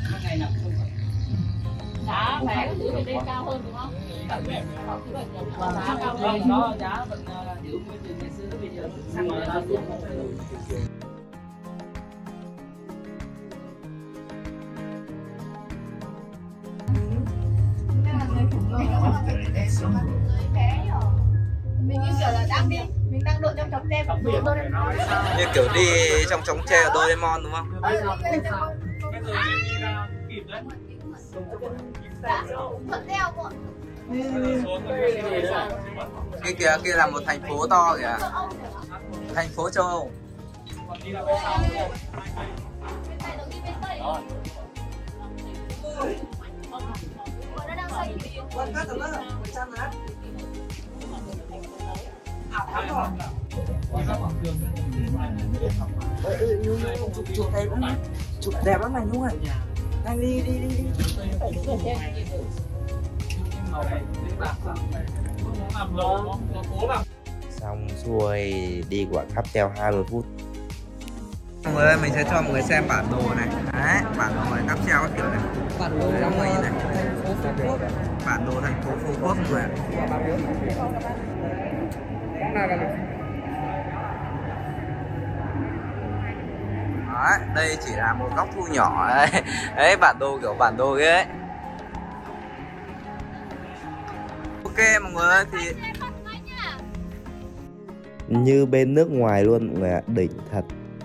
giá vé của bên đây cao hơn đúng không? Giá cao hơn đó, giá vẫn giữ nguyên từ ngày xưa bây giờ xăng rồi nó xuống. Mình như kiểu là đang đi, mình đang đội trong chóng tem Như kiểu đi trong chóng tre ở Doraemon đúng không? Bây giờ đi ra kịp đấy. thuận theo bọn Kia kìa, kia là một thành phố to kìa. Thành phố châu Âu. Chụp chụp đẹp lắm, chụp đẹp lắm này Nhung ơi. Nhanh đi đi đi đi. Xong xuôi đi quả cáp treo hai mươi phút. Mọi người ơi, mình sẽ cho mọi người xem bản đồ này. Đấy, bản đồ này cáp treo các kiểu này. Bản đồ Đấy, mọi người này. thành phố Phú Quốc. Bản đồ thành phố Phú Quốc mọi người ạ. Đấy, đây chỉ là một góc thu nhỏ đấy. Đấy, bản đồ kiểu bản đồ ghê ấy. Ok mọi người ơi, thì như bên nước ngoài luôn mọi người ạ, đỉnh thật.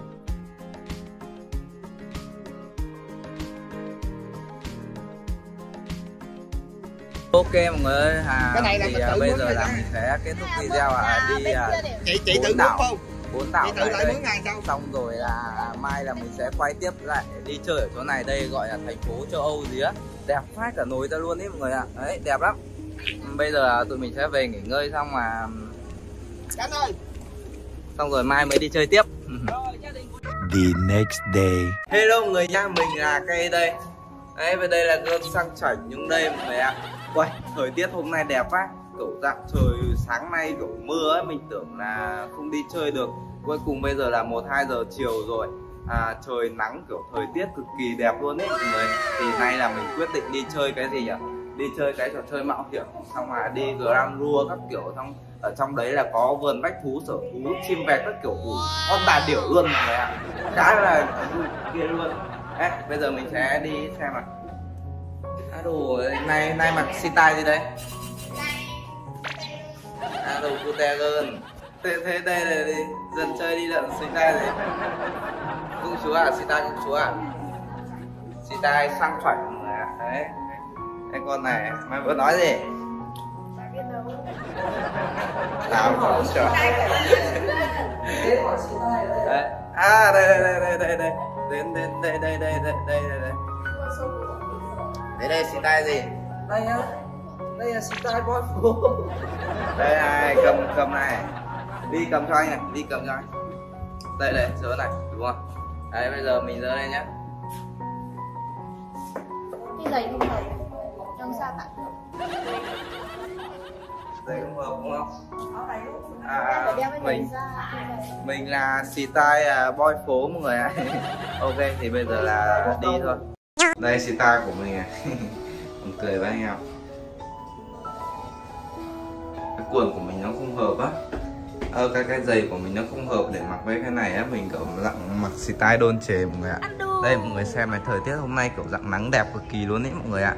Ok mọi người ơi, à, Cái này là thì mình à, tự bây mướn giờ người là ta. mình sẽ kết thúc video à, đi à, Chị chị tự bốn mướn đảo, không? bốn đảo Chị tự này lại đây. mướn ngày sao? Xong rồi là mai là mình sẽ quay tiếp lại đi chơi ở chỗ này, đây gọi là thành phố châu Âu gì á, đẹp phát cả nồi ra luôn đấy mọi người ạ. Đấy, đẹp lắm. Bây giờ tụi mình sẽ về nghỉ ngơi xong mà Cánh ơi. xong rồi mai mới đi chơi tiếp. The next day. Hello mọi người nha, mình là Cây đây. Đấy, và đây là cơn sang chảnh nhung đây mọi người ạ. Uầy, thời tiết hôm nay đẹp quá. Kiểu dạng trời sáng nay kiểu mưa ấy, mình tưởng là không đi chơi được. Cuối cùng bây giờ là một hai giờ chiều rồi. À, trời nắng kiểu thời tiết cực kỳ đẹp luôn ấy mọi người. Thì nay là mình quyết định đi chơi cái gì nhỉ? Đi chơi cái trò chơi mạo hiểm, xong là đi Grand Rua các kiểu, xong ở trong đấy là có vườn bách thú, sở thú, chim vẹt các kiểu, con đà điểu luôn mọi người ạ. Khá là vui kia luôn. Đấy, bây giờ mình sẽ đi xem nào. À đồ, nay nay mặc style gì đấy? À đồ cute hơn. Thế thế đây là đi dần chơi đi lận style gì? Công chúa à, style công chúa à? Style sang chảnh mọi người ạ. Đấy. Cái con này, mày vừa nói gì? Nào không sợ. Đấy. À đây đây đây đây đây đây. Đến đến đây đây đây đây đây đây đây. Đấy đây style gì? Đây á. Đây là style boy phố. Đây này, cầm cầm này. Đi cầm cho anh này, đi cầm cho anh. Đây đây, giơ này, đúng không? Đấy bây giờ mình giơ lên nhá. Cái giày không hợp. Trong sao bạn? Đây không hợp đúng không? À, Em phải đeo cái mình giày ra. mình là style uh, boy phố mọi người ạ. Ok thì bây giờ là đi thôi. Đây style của mình này. Mình cười với anh em. Cái quần của mình nó không hợp á. Ờ cái cái giày của mình nó không hợp để mặc với cái này á, mình kiểu dạng mặc style đôn chề mọi người ạ. Đây mọi người xem này, thời tiết hôm nay kiểu dạng nắng đẹp cực kỳ luôn ý mọi người ạ.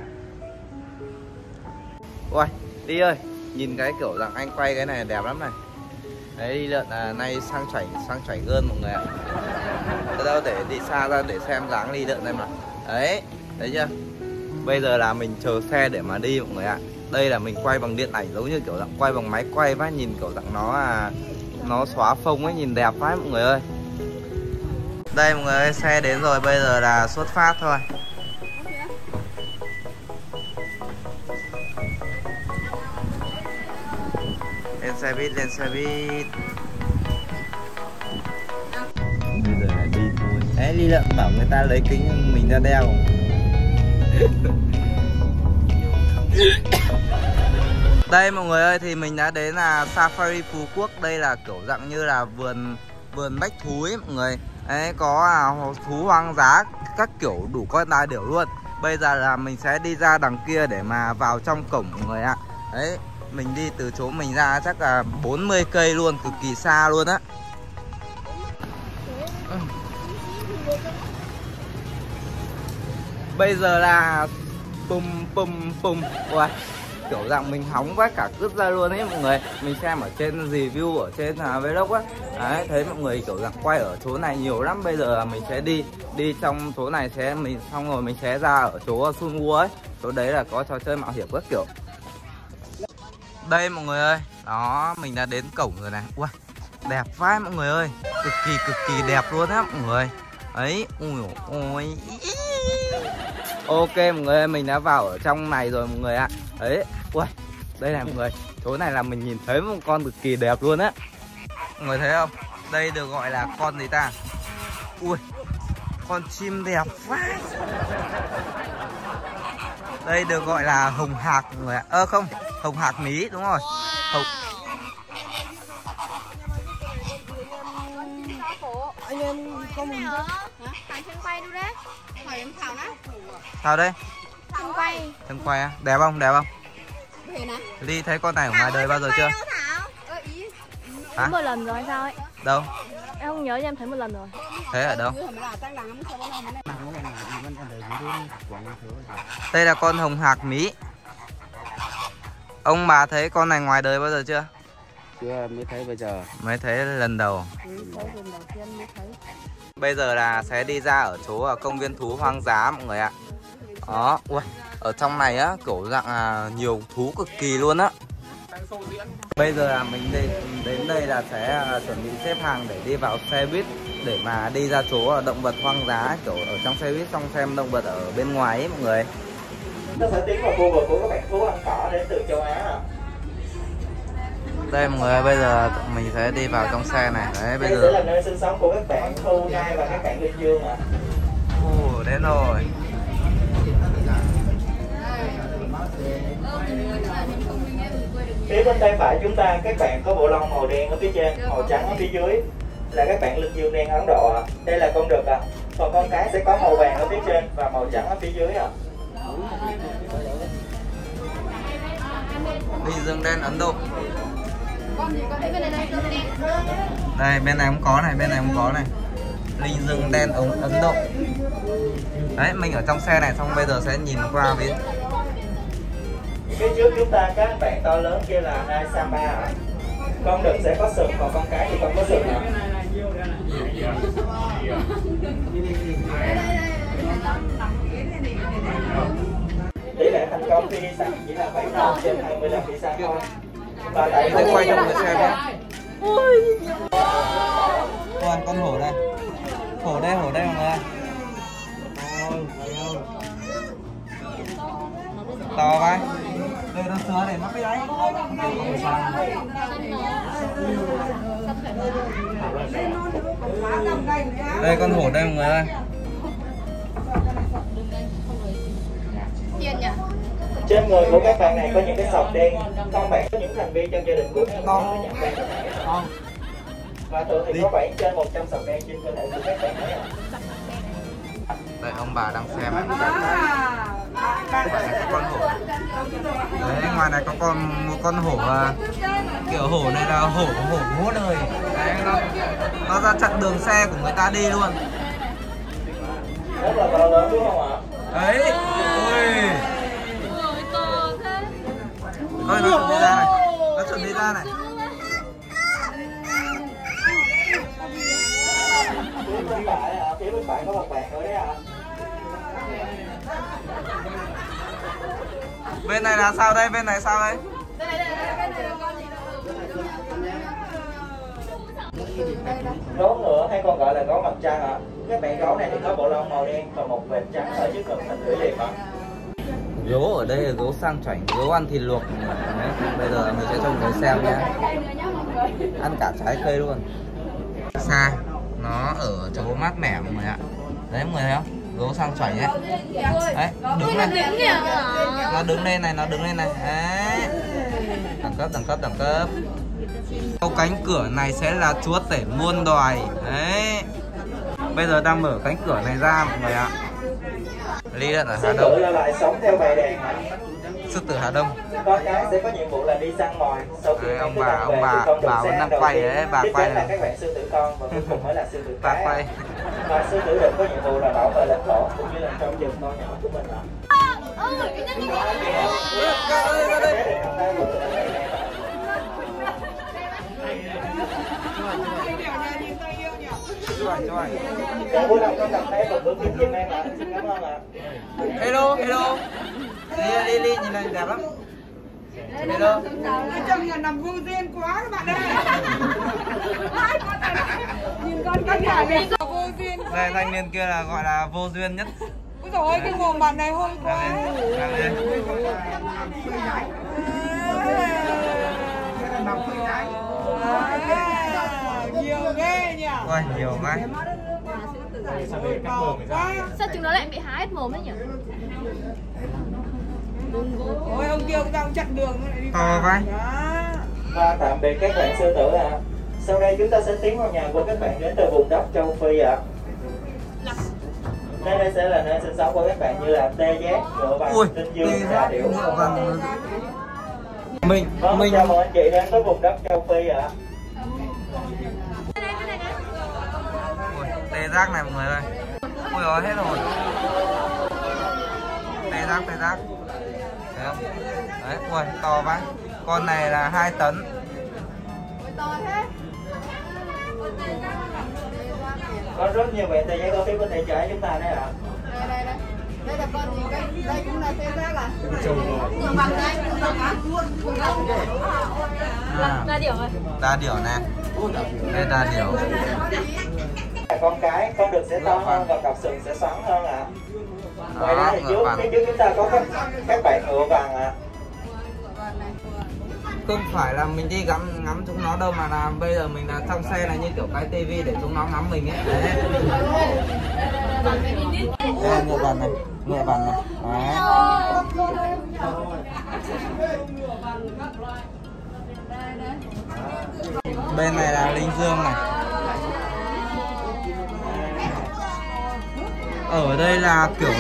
Ôi, đi ơi, nhìn cái kiểu dạng anh quay cái này đẹp lắm này. Đấy, đi lượn là nay sang chảnh, sang chảnh hơn mọi người ạ. Từ đâu để đi xa ra để xem dáng đi lượn em nào. Đấy, thấy chưa? Bây giờ là mình chờ xe để mà đi mọi người ạ. Đây là mình quay bằng điện ảnh giống như kiểu dạng quay bằng máy quay vãi, nhìn kiểu dạng nó à nó xóa phông ấy, nhìn đẹp vãi mọi người ơi. Đây mọi người ơi, xe đến rồi, bây giờ là xuất phát thôi. Lên xe buýt, lên xe buýt. Bây giờ là đi thôi. Đấy, Ly Lợn bảo người ta lấy kính mình ra đeo. Đây mọi người ơi, thì mình đã đến là Safari Phú Quốc. Đây là kiểu dạng như là vườn vườn bách thú ấy mọi người. Đấy, có à, thú hoang dã các kiểu, đủ con đà điểu luôn. Bây giờ là mình sẽ đi ra đằng kia để mà vào trong cổng mọi người ạ. Đấy, mình đi từ chỗ mình ra chắc là bốn mươi cây luôn, cực kỳ xa luôn á. Bây giờ là pum pum pum. Ui, kiểu dạng mình hóng quá cả cứt ra luôn ấy mọi người. Mình xem ở trên review ở trên uh, vlog á. Đấy, thấy mọi người kiểu dạng quay ở chỗ này nhiều lắm. Bây giờ mình sẽ đi đi trong chỗ này, sẽ mình xong rồi mình sẽ ra ở chỗ Sun World ấy. Chỗ đấy là có trò chơi mạo hiểm các kiểu. Đây mọi người ơi, đó mình đã đến cổng rồi này. Ui, đẹp vãi mọi người ơi, cực kỳ cực kỳ đẹp luôn á mọi người. Ấy, ui ôi. Ok mọi người ơi, mình đã vào ở trong này rồi mọi người ạ. Đấy, ui, đây này mọi người, chỗ này là mình nhìn thấy một con cực kỳ đẹp luôn á. Mọi người thấy không? Đây được gọi là con gì ta? Ui, con chim đẹp vãi. Đây được gọi là hồng hạc mọi người ạ. Ơ không, hồng hạc mí đúng rồi. Hồng... Anh em có mình hả? Thằng chân quay đâu đấy? Hỏi em Thảo đó. Sao đây? Chân quay. Chân quay á, đẹp không? Đẹp không? Thế nè. Ly thấy con này ở ngoài đời bao giờ chưa? Thấy một lần rồi sao ấy? Đâu? Em không nhớ, em thấy một lần rồi. Thế ở đâu? Đây là con hồng hạc mí. Ông bà thấy con này ngoài đời bao giờ chưa? Chưa, mới thấy bây giờ. Mới thấy lần đầu. Bây giờ là sẽ đi ra ở chỗ ở công viên thú hoang dã mọi người ạ. Đó, ui, ở trong này á kiểu dạng là nhiều thú cực kỳ luôn á. Bây giờ là mình đến, đến đây là sẽ chuẩn bị xếp hàng để đi vào xe buýt để mà đi ra chỗ động vật hoang dã, kiểu ở trong xe buýt xong xem động vật ở bên ngoài ấy mọi người. Nó sẽ tiến vào khu vực của các bạn thú ăn cỏ đến từ châu Á à. Đây mọi người, bây giờ mình sẽ đi vào trong xe này. Đấy, bây Đây giờ sẽ là nơi sinh sống của các bạn Thu Nai và các bạn Linh Dương ạ. Ồ, đến rồi. Phía bên tay phải chúng ta, các bạn có bộ lông màu đen ở phía trên, màu trắng ở phía dưới là các bạn Linh Dương đen Ấn Độ ạ. Đây là con đực ạ. Còn con cái sẽ có màu vàng ở phía trên và màu trắng ở phía dưới ạ. Linh Dương đen Ấn Độ. Đây, bên này cũng có này, bên này cũng có này. Linh Dương đen ống Ấn Độ. Đấy, mình ở trong xe này xong bây giờ sẽ nhìn qua phía Phía trước chúng ta các bạn to lớn kia là Nai Samba ạ. Con đực sẽ có sừng, còn con cái thì không có sừng ạ. Tỷ lệ thành công khi đi săn chỉ là bảy lần trên hai mươi lần đi săn thôi. Và tại Để quay trong cái xe nhé. Còn con hổ đây. Hổ đây, hổ đây mọi người. To vai. Đây nó sứa để mắc cái đấy. Đây con hổ đây mọi người ơi. trên người của các bạn này có những cái sọc đen, con bạn có những thành viên trong gia đình của các bạn có nhận bạn không? Và thường thì có khoảng trên một trăm sọc đen trên cơ thể của các bạn ấy. Đây ông bà đang xem ấy. Ngoài này có con hổ. Đấy, ngoài này có con một con hổ à, kiểu hổ này là hổ hổ hố đời. Đấy, nó, nó ra chặn đường xe của người ta đi luôn. Rất là to lớn đúng không ạ? Đấy, ôi. Thôi nó chuẩn bị ra này, nó chuẩn bị ra này. Phía bên phải ạ, phía bên phải có một bạn nữa đấy ạ. Bên này là sao đây? Bên này sao đây? Gấu ngựa hay còn gọi là gấu mặt trăng ạ. Các bạn gấu này thì có bộ lông màu đen và một vệt trắng ở trước ngực hình lưỡi liềm ạ. Gấu ở đây là gấu sang chảnh, gấu ăn thịt luộc. Đấy, bây giờ mình sẽ trông thấy xem nhé. Ăn cả trái cây luôn. Xa, nó ở chỗ mát mẻ mọi người ạ. Đấy mọi người thấy không? Gấu sang chảnh ấy. Đấy, đứng này. Nó đứng lên này, nó đứng lên này. Đấy. Đẳng cấp, đẳng cấp, đẳng cấp. Sau cánh cửa này sẽ là chúa tể muôn đoài. Đấy. Bây giờ đang mở cánh cửa này ra mọi người ạ. Ly ở Hà Sư Đông. tử là lại sống theo bầy đàn ạ. Sư tử Hà Đông. Con cái sẽ có nhiệm vụ là đi săn mồi. Sau khi Đấy, ông thức bà, ăn ông về bà, thì không được bà vẫn xe đang đầu quay tiên. đấy, bà Tiếp quay đến là này. các bạn sư tử con và cuối cùng mới là sư tử Bà cái. quay. Và sư tử đực có nhiệm vụ là bảo vệ lãnh thổ cũng như là trông chừng con nhỏ của mình ạ. Chào buổi lòng con cảm thấy một bữa kiếm chim em ạ. Xin cảm ơn ạ. Hello, hello. Ly, Ly, Ly, nhìn này đẹp lắm. Hello. Trong nhà nằm vô duyên quá các bạn ơi. Nhìn con cái nhà này vô duyên. Đây thanh niên kia là gọi là vô duyên nhất. Ôi dồi ôi, cái mồm bạn này hôi quá. Nhiều ghê nhỉ. Ôi, nhiều quá. Sao chúng nó lại bị há hết mồm đấy nhỉ? Ôi ông kia ông ra ông chặn đường nó lại đi To quá. Và tạm biệt các bạn sư tử ạ. À. Sau đây chúng ta sẽ tiến vào nhà của các bạn đến từ vùng đất châu Phi ạ. À. Nơi đây sẽ là nơi sinh sống của các bạn như là tê giác, ngựa vằn, tinh dương, đá điểu. Mình Vâng, mình chào mừng anh chị đến với vùng đất châu Phi ạ. À. Tê giác này mọi người ơi. Ôi ôi hết rồi. Tê giác tê giác. Thấy không? Đấy, ui to quá. Con này là hai tấn. To thế. Có rất nhiều bạn tê giác ở phía bên tay trái chúng ta đấy ạ. Đây đây đây. Đây là con gì đây? Đây cũng là tê giác à? Ngựa vằn đây, ngựa vằn á. À, đa điểu rồi. đa điểu nè. Đây đa điểu. Con cái, con đực sẽ to hơn và cặp sừng sẽ xoắn hơn ạ. À. Ngoài ra thì trước, phía trước chúng ta có các, các bạn ngựa vằn ạ. À. Không phải là mình đi ngắm ngắm chúng nó đâu mà là bây giờ mình là trong xe là như kiểu cái tivi để chúng nó ngắm mình ấy. Đấy. Đây ngựa vằn này, ngựa vằn này. Đấy. Bên này là linh dương này. Ở đây là kiểu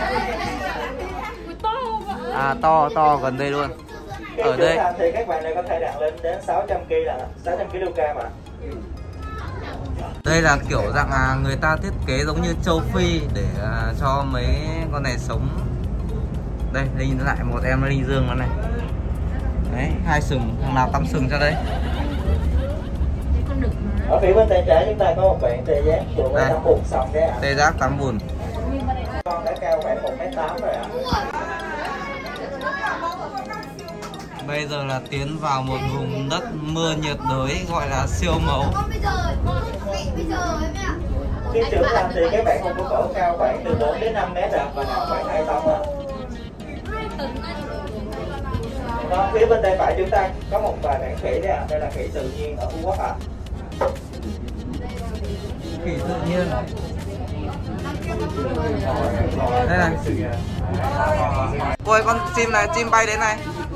à to to gần đây luôn. Ở đây thì các bạn này có thể nặng lên đến sáu trăm ki lô gam là sáu trăm ki lô gam ạ. Đây là kiểu dạng à, người ta thiết kế giống như châu Phi để à, cho mấy con này sống. Đây linh lại một em linh dương nó này. Đấy hai sừng, thằng nào tăm sừng cho đây. Ở phía bên tay trái chúng ta có một bạn tê giác vừa mới tắm bùn xong đấy ạ. Tê giác tắm bùn. Con đã cao khoảng một mét tám rồi ạ. Bây giờ là tiến vào một vùng đất mưa nhiệt đới gọi là siêu mẫu. Khi trưởng thành thì các bạn có cổ cao khoảng từ bốn đến năm mét ạ và nặng khoảng hai tấn ạ. Còn phía bên tay phải chúng ta có một vài bạn khỉ đấy ạ. Đây là khỉ tự nhiên ở Phú Quốc ạ. Khỉ tự nhiên. Đây này. Ôi con chim này, chim bay đến này.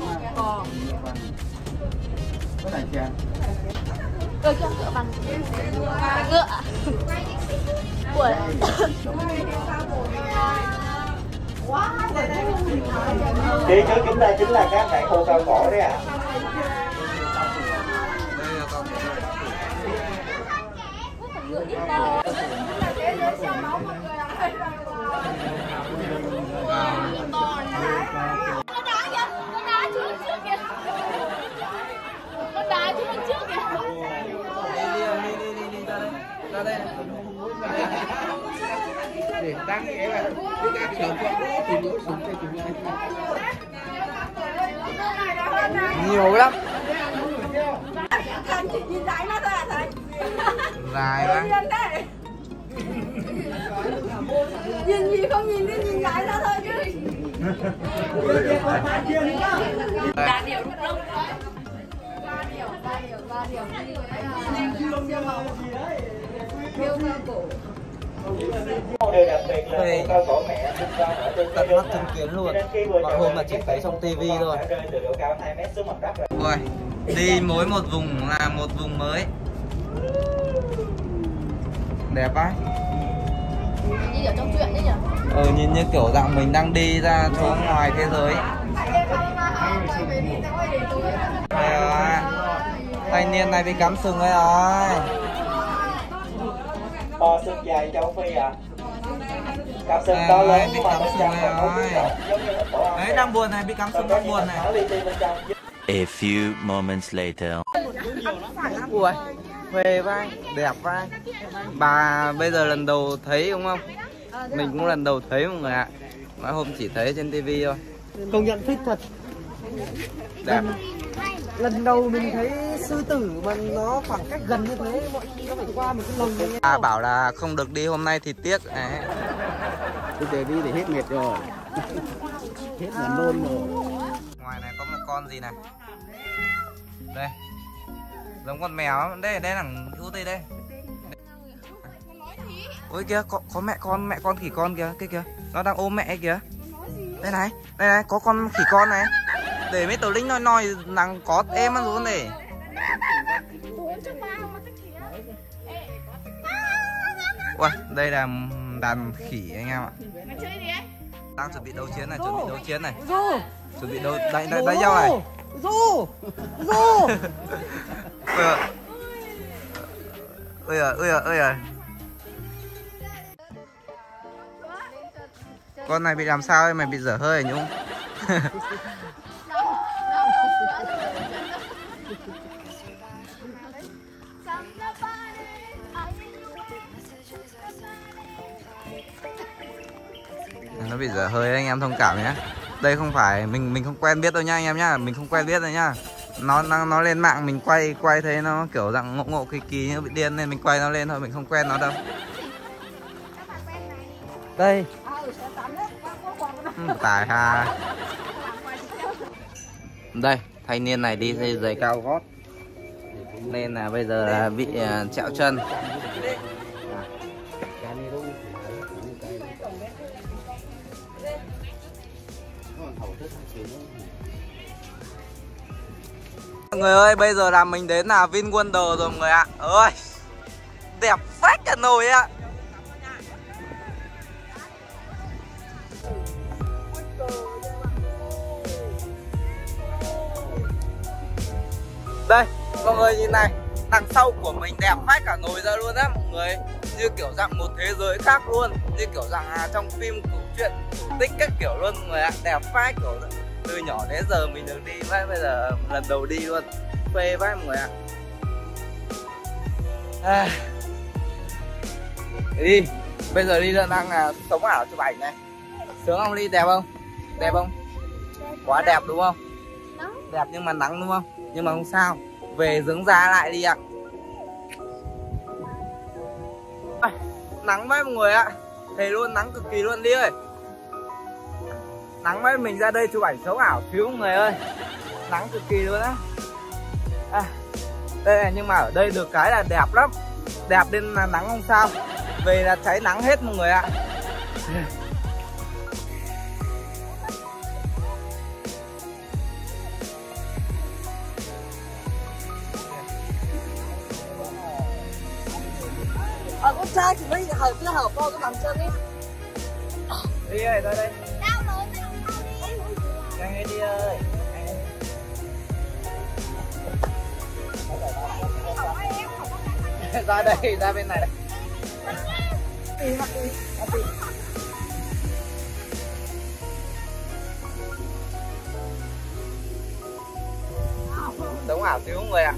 Ngựa kia, ngựa vằn. Ngựa. Ủa. Phía trước chúng ta chính là các bạn khô cao cổ đấy ạ. Đây là con Ngựa ít đâu. Con đá kìa, con đá trước trước kìa. Con đá trước trước kìa. đi đi đi đi ra đây. Ra đây. Để đang nghĩa là chúng ta sợ con thì nó sụp cho chúng ta. Nhiều lắm. Thành chỉ nhìn dài nó thôi à Thành. Dài quá. Nhìn gì không nhìn đi, nhìn dài ra thôi chứ. Đá điểu lúc lông. Ba điểu, ba điểu, ba điểu. Siêu mẫu. Siêu cao cổ. Một điều đặc biệt là khô cao cổ mẹ sinh con ở trên Tận mắt chứng kiến luôn. Mọi hôm là chỉ thấy trong tivi thôi. rơi từ độ cao hai mét xuống mặt đất rồi. Ôi, đi mỗi một vùng là một vùng mới. Đẹp quá. Như ở trong truyện đấy nhỉ? Ờ, nhìn như kiểu dạng mình đang đi ra chỗ ngoài thế giới. Đây rồi. Thanh niên này bị cắm sừng rồi rồi. To sừng dài châu Phi à. Cặp sừng to lớn bị mà cắm bên sừng trong còn rồi. không biết giống như là tổ ong. Đấy đang buồn này, bị cắm sừng đang buồn này. A few moments later. Ui, phê vai, đẹp vai. Bà bây giờ lần đầu thấy đúng không? Mình cũng lần đầu thấy mọi người ạ. Mấy hôm chỉ thấy trên tivi thôi. Công nhận thích thật. Đẹp. Lần đầu mình thấy sư tử mà nó khoảng cách gần như thế, mọi khi nó phải qua một cái lồng này. À, bảo là không được đi hôm nay thì tiếc. Đấy. Bây giờ đi để hết mệt rồi. Hết buồn nôn rồi. Ngoài này có một con gì này. Đây. Giống con mèo. Đây, đây là ưu tây đây. Ôi kìa, có, có mẹ con, mẹ con khỉ con kìa, kia kìa. Nó đang ôm mẹ kìa. Đây này, đây này, có con khỉ con này. Để mấy tờ lính nói nói nàng có em ăn luôn này. Ui, đây là đàn khỉ anh em ạ. Đang chuẩn bị đấu chiến này, chuẩn bị đấu chiến này. Chuẩn bị đấu đánh đánh đánh nhau này. Rô! Rô! Ôi giời, ôi giời, ôi giời. Con này bị làm sao ấy, mày bị dở hơi Nhung. Nó bị dở hơi anh em thông cảm nhé. Đây không phải mình mình không quen biết đâu nha anh em nhá, mình không quen biết đâu nhá. Nó nó nó lên mạng mình quay quay thấy nó kiểu dạng ngộ ngộ kỳ kỳ như bị điên nên mình quay nó lên thôi, mình không quen nó đâu. Đây. Tài ha. Đây, thanh niên này đi giày, giày cao gót nên là bây giờ là bị uh, trẹo chân. Mọi người ơi, bây giờ là mình đến là VinWonder rồi mọi người ạ. Ơi, đẹp phách cả nồi ạ. Đây, mọi người nhìn này, đằng sau của mình đẹp phách cả nồi ra luôn á mọi người. Như kiểu dạng một thế giới khác luôn. Như kiểu dạng à, trong phim cổ truyện, cổ tích các kiểu luôn mọi người ạ. Đẹp phách kiểu từ nhỏ đến giờ mình được đi vãi, bây giờ lần đầu đi luôn. Phê vãi mọi người ạ. À. Đi, bây giờ đi là đang à, sống ảo chụp ảnh này. Sướng không Ly, đẹp không? Đẹp không? Quá đẹp đúng không? Đẹp nhưng mà nắng đúng không? Nhưng mà không sao, về dưỡng da lại đi ạ. À, nắng mấy mọi người ạ. Thề luôn, nắng cực kỳ luôn đi ơi. Nắng mấy mình ra đây chụp ảnh sống ảo xíu mọi người ơi. Nắng cực kỳ luôn á. À, đây này, nhưng mà ở đây được cái là đẹp lắm. Đẹp nên là nắng không sao. Về là cháy nắng hết mọi người ạ. Ờ, con trai thì mới hợp cái hợp con cái bàn chân đi. Đi ơi, ra đây. Đau rồi, đau đi. Nhanh đi đi ơi. Ra đây, ra bên này đây. Đi, mặc đi, mặc đi. Sống ảo xíu người ạ.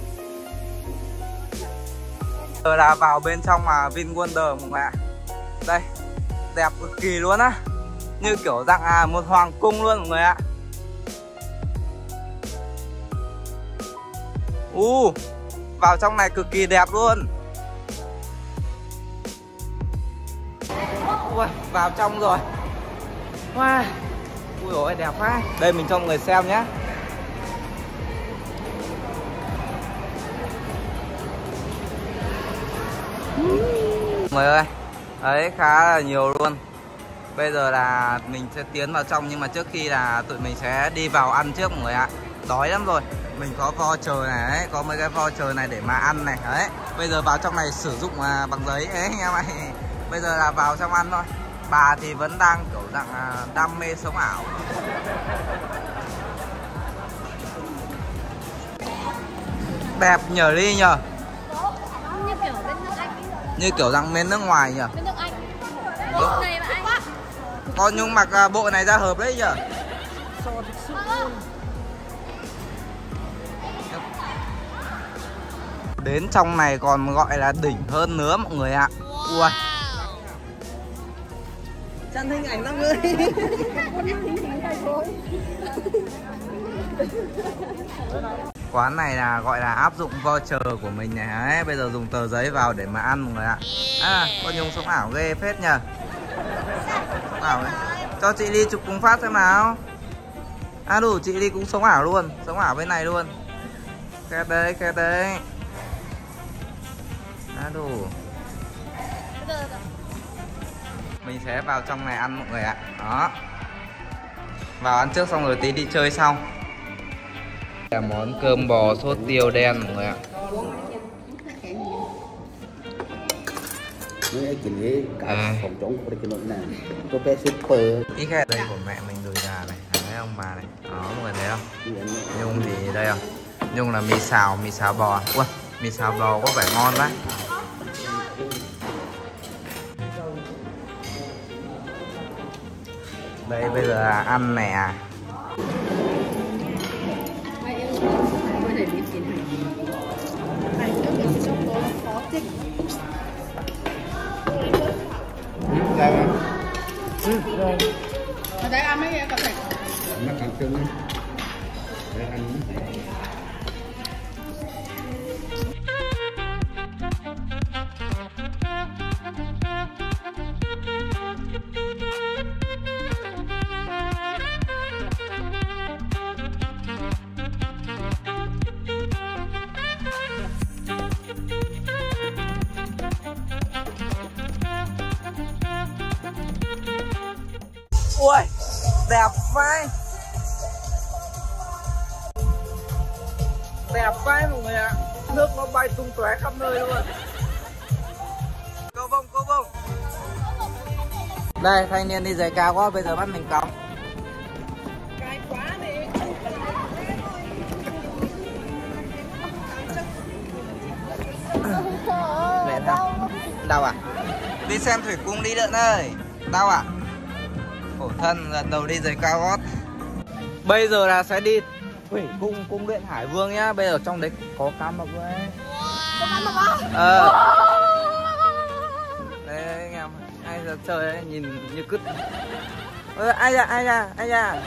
Giờ là vào bên trong mà VinWonder mọi người ạ. Đây, đẹp cực kỳ luôn á. Như kiểu dạng à, một hoàng cung luôn mọi người ạ. U, vào trong này cực kỳ đẹp luôn. Ui, vào trong rồi. Wow. Ui dồi ôi, đẹp quá. Đây mình cho mọi người xem nhé. Mọi người ơi, đấy khá là nhiều luôn. Bây giờ là mình sẽ tiến vào trong, nhưng mà trước khi là tụi mình sẽ đi vào ăn trước mọi người ạ. Đói lắm rồi. Mình có voucher này đấy, có mấy cái voucher này để mà ăn này đấy. Bây giờ vào trong này sử dụng à, bằng giấy ấy anh em ơi. Bây giờ là vào trong ăn thôi. Bà thì vẫn đang kiểu dạng à, đam mê sống ảo. Đẹp nhờ Ly nhờ. Như kiểu bên nước Anh. Như kiểu dạng bên nước ngoài nhờ. Bên nước Anh. Bộ này mà anh. Con Nhung mặc à, bộ này ra hợp đấy nhờ. Đến trong này còn gọi là đỉnh hơn nữa mọi người ạ. Wow. Ui. Chặn hình ảnh năm người. Quán này là gọi là áp dụng voucher của mình này. Đấy, bây giờ dùng tờ giấy vào để mà ăn mọi người ạ. À, con Nhung sống ảo ghê phết nhờ. Sống ảo ấy. Cho chị Ly chụp cùng phát xem nào. À đủ, chị Ly cũng sống ảo luôn. Sống ảo bên này luôn. Cái đấy, cái đấy. À đủ. Mình sẽ vào trong này ăn mọi người ạ. Đó. Vào ăn trước xong rồi tí đi chơi sau. Là món cơm bò sốt tiêu đen mọi người ạ. Mấy cái này cả phòng chống của cái nội này. Tôi bé super. Ý cái đây của mẹ mình đùi gà này, thấy ông bà này. Đó mọi người thấy không? Nhung thì đây không? Nhung là mì xào, mì xào bò. Ui, mì xào bò có vẻ ngon đấy. Đây bây giờ là ăn nè. Ở đây ăn mấy cái cà phê. Nó càng trưng ấy. Để ăn. Ui, đẹp vai. Đẹp vai mọi người ạ. Nước nó bay tung tóe khắp nơi luôn. Câu bông, câu bông. Đây, thanh niên đi giày cao quá, bây giờ bắt mình còng. Cái quá đi. Mệt không? Đau à? Đi xem thủy cung đi Đợn ơi. Đau à? Khổ thân, lần đầu đi giày cao gót. Bây giờ là sẽ đi thủy cung cung điện Hải Vương nhá. Bây giờ trong đấy có cá mập ấy. Có cá mập á? Ờ. Đấy anh em, ai giờ chơi ấy, nhìn như cứt. Ơ ai da, ai da, ai da.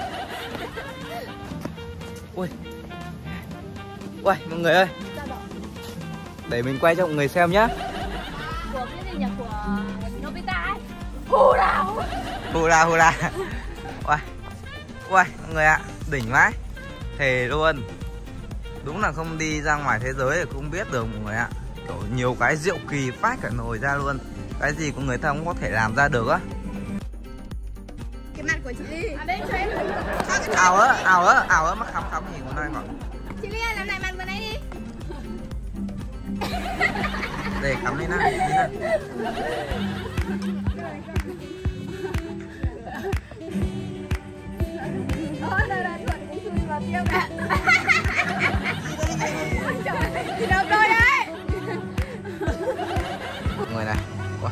Ui. Ui mọi người ơi. Để mình quay cho mọi người xem nhá. Của cái gì nhỉ? Của Nobita ấy. Hù đào. Hù la hù la. Ui. Ui mọi người ạ, đỉnh vãi. Thề luôn. Đúng là không đi ra ngoài thế giới thì không biết được mọi người ạ. Kiểu nhiều cái diệu kỳ phát cả nồi ra luôn. Cái gì của người ta cũng có thể làm ra được á. Cái mặt của chị Ly. À đây cho em. Ảo á, ảo á, ảo á, mắc khắm khắm nhìn con này còn. Chị Ly ơi, làm lại mặt vừa nãy đi. Để cắm lên nào, đi nào. Ôi đây là Thuận cũng chui vào tiêu cả. Chị đâu rồi đấy. Mọi người này.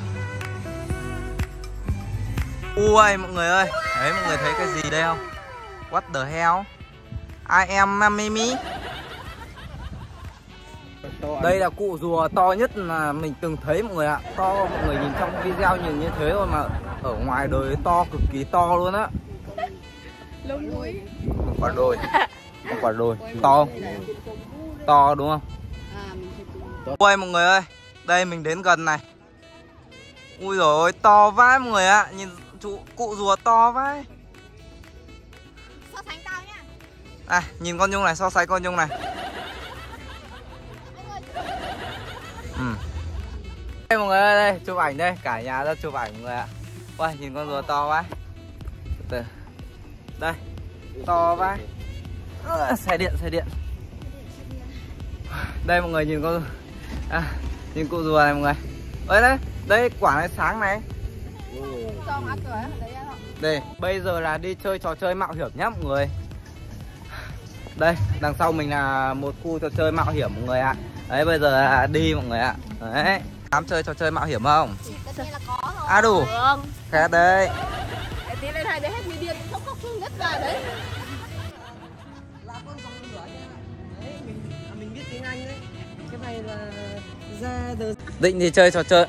Ui mọi người ơi, đấy mọi người thấy cái gì đây không? What the hell? I am Mimi. Đây là cụ rùa to nhất là mình từng thấy mọi người ạ. To, mọi người nhìn trong video nhìn như thế thôi mà ở ngoài đời to, cực kỳ to luôn á. Lông núi. Một quả đồi. Một quả đồi. To không? To đúng không? Ui mọi người ơi, đây mình đến gần này. Ui dồi ôi, to vãi mọi người ạ. Nhìn chú cụ rùa to vãi. So sánh tao nhá. À, nhìn con Nhung này, so sánh con Nhung này. Ừ. Đây mọi người ơi, đây, chụp ảnh đây, cả nhà ra chụp ảnh mọi người ạ. Ui, nhìn con rùa to quá. Từ. Đây, to quá. À, xe điện, xe điện. Đây mọi người nhìn con à, nhìn cụ rùa này mọi người. Ơi đấy, đây quả này sáng này. Đây, bây giờ là đi chơi trò chơi mạo hiểm nhá mọi người. Đây, đằng sau mình là một khu trò chơi mạo hiểm mọi người ạ. Đấy, bây giờ là đi mọi người ạ. Đấy, dám chơi trò chơi mạo hiểm không? Tất nhiên là có rồi. À đủ. Khét đây. Tí lên hai đứa hết mi điên khóc khóc thương nhất ra đấy. Là con dòng lửa đấy. Đấy, mình à, mình biết tiếng Anh đấy. Cái này là ra the... Định đi chơi trò chơi.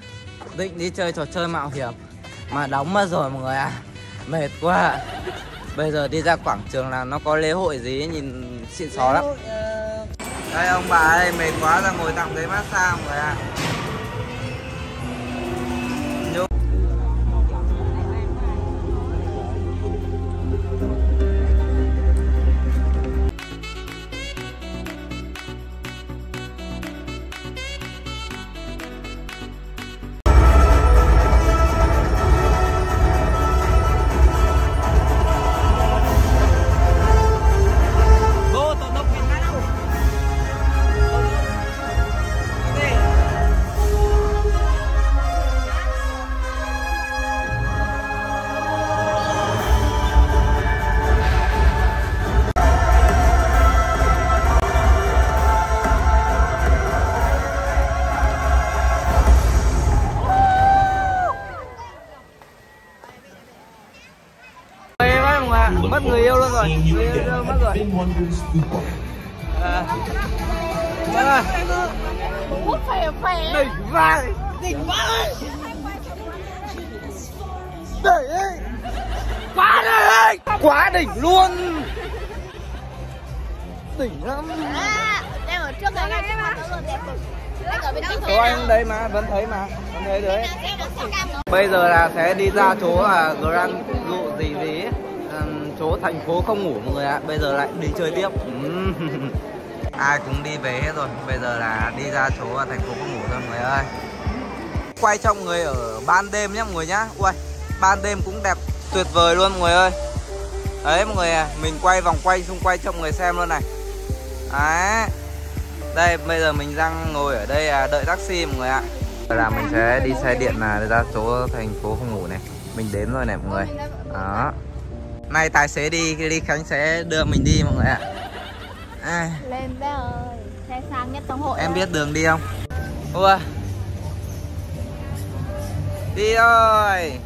Định đi chơi trò chơi mạo hiểm mà đóng mất rồi mọi người ạ. À. Mệt quá. Bây giờ đi ra quảng trường là nó có lễ hội gì nhìn xịn xó lắm. Đây ông bà ơi, mệt quá ra ngồi tặng giấy massage mọi người ạ. Mất người yêu luôn rồi, người yêu mất rồi. À, Hút phè phè. đỉnh vãi, đỉnh vãi, đỉnh ơi, quá đỉnh, quá đỉnh luôn, đỉnh lắm. À, đang ở trước đây ngay mặt nó đẹp cực. Đang ở bên Chỗ anh đây mà, vẫn thấy mà, vẫn thấy đấy. Bây giờ là sẽ đi ra chỗ là Grand dụ gì gì ấy. Chỗ thành phố không ngủ mọi người ạ. Bây giờ lại đi chơi tiếp. Ai cũng đi về hết rồi. Bây giờ là đi ra chỗ thành phố không ngủ thôi mọi người ơi. Quay cho mọi người ở ban đêm nhé mọi người nhá. Ui, ban đêm cũng đẹp tuyệt vời luôn mọi người ơi. Đấy mọi người à, mình quay vòng quay xung quanh cho mọi người xem luôn này. Đấy. Đây bây giờ mình đang ngồi ở đây à, đợi taxi mọi người ạ. Bây giờ là mình sẽ đi xe điện là ra chỗ thành phố không ngủ này. Mình đến rồi này mọi người. Đó. Nay tài xế đi, Ly Khánh sẽ đưa mình đi mọi người ạ. À. lên bé ơi, xe sang nhất trong hội. Em ơi. biết đường đi không? Ủa. Đi thôi.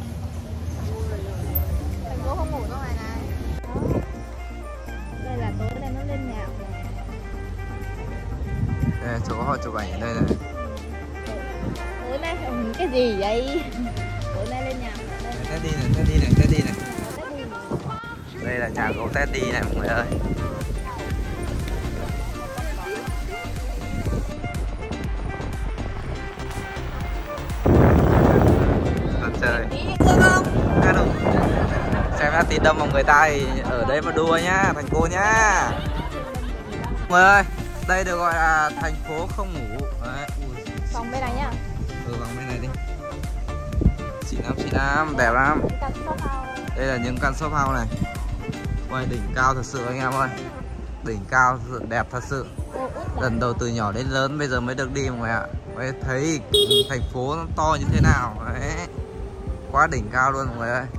Thành phố không ngủ đâu này này. Đó. Đây là tối nay nó lên nhạc này. Đây là chỗ họ chụp ảnh ở đây này. Tối nay cái gì vậy? Tối nay lên nhạc. Teddy này, Teddy này, Teddy này. Đây là nhà gỗ Teddy này mọi người ơi. Thật trời. À, đúng. Xem ra tí đông mọi người ta thì ở đây mà đua nhá, thành phố nhá. Mọi người ơi, đây được gọi là thành phố không ngủ. Đấy. Ui. Phòng bên này nhá. Ừ, vòng bên này đi. Xịn lắm, xịn lắm, đẹp lắm. Đây là những căn shop house này. Ui, đỉnh cao thật sự anh em ơi. Đỉnh cao thật sự, đẹp thật sự. Lần đầu từ nhỏ đến lớn bây giờ mới được đi mọi người ạ. Mới thấy thành phố nó to như thế nào. Đấy. Quá đỉnh cao luôn mọi người ơi.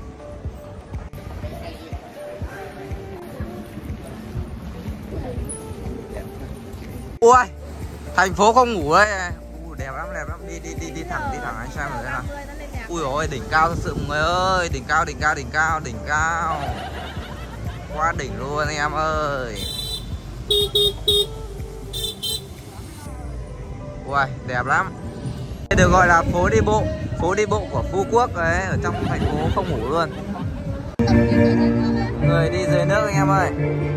Ui, thành phố không ngủ đấy. Ui, đẹp lắm, đẹp lắm. Đi đi đi đi thẳng, đi thẳng anh xem rồi thế nào. Ui ôi, đỉnh cao thật sự mọi người ơi. Đỉnh cao, đỉnh cao, đỉnh cao, đỉnh cao. Quá đỉnh luôn anh em ơi. Ui, đẹp lắm. Đây được gọi là phố đi bộ. Phố đi bộ của Phú Quốc đấy. Ở trong thành phố không ngủ luôn. Người đi dưới nước anh em ơi.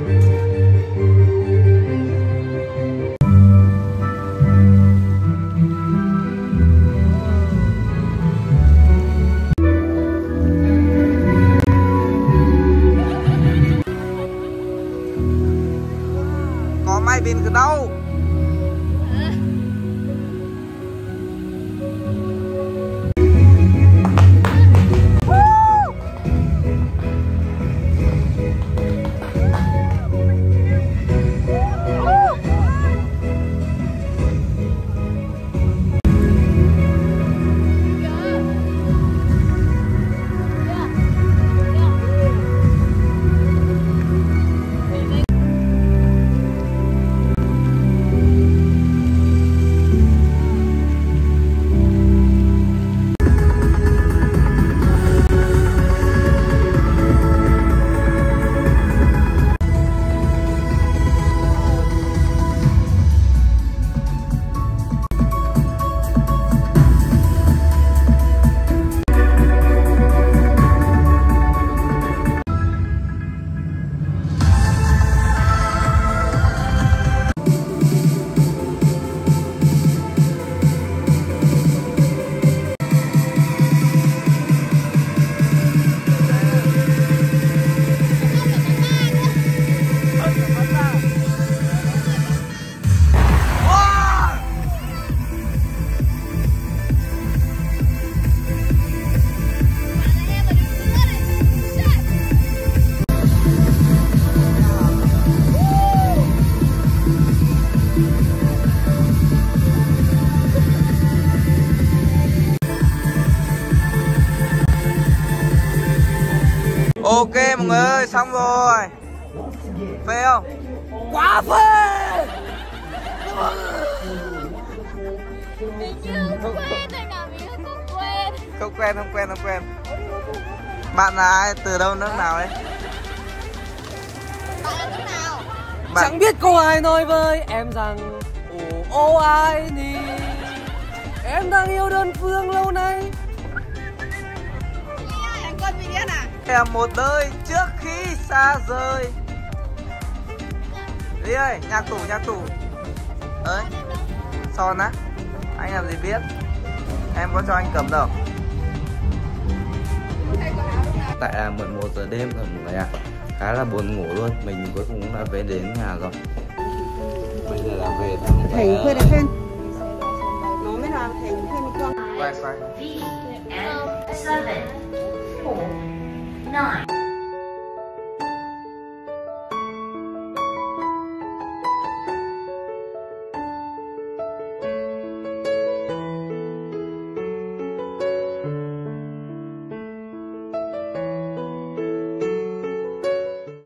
Có máy bin từ đâu? Ok mọi người ơi, xong rồi. Phê không? Quá phê. Mình chưa quen rồi nào, mình không quen. Không quen, không quen, không quen. Bạn là ai? Từ đâu, nước nào đấy? Bạn là nước nào? Bạn... Chẳng biết có ai nói với em rằng ồ ô ai đi, em đang yêu đơn phương lâu nay. Anh con mình điên à? Em một đời trước khi xa rời. Đi ơi, nhạc tủ, nhạc tủ. Ơi, son á? Anh làm gì biết? Em có cho anh cầm đâu. Tại là mười một giờ đêm rồi mọi người ạ. Khá là buồn ngủ luôn. Mình cuối cùng cũng đã về đến nhà rồi. Bây giờ là về thăm Thành quên đấy khen. Nó mới làm thành quên con. Quay quay. seven, four, nine.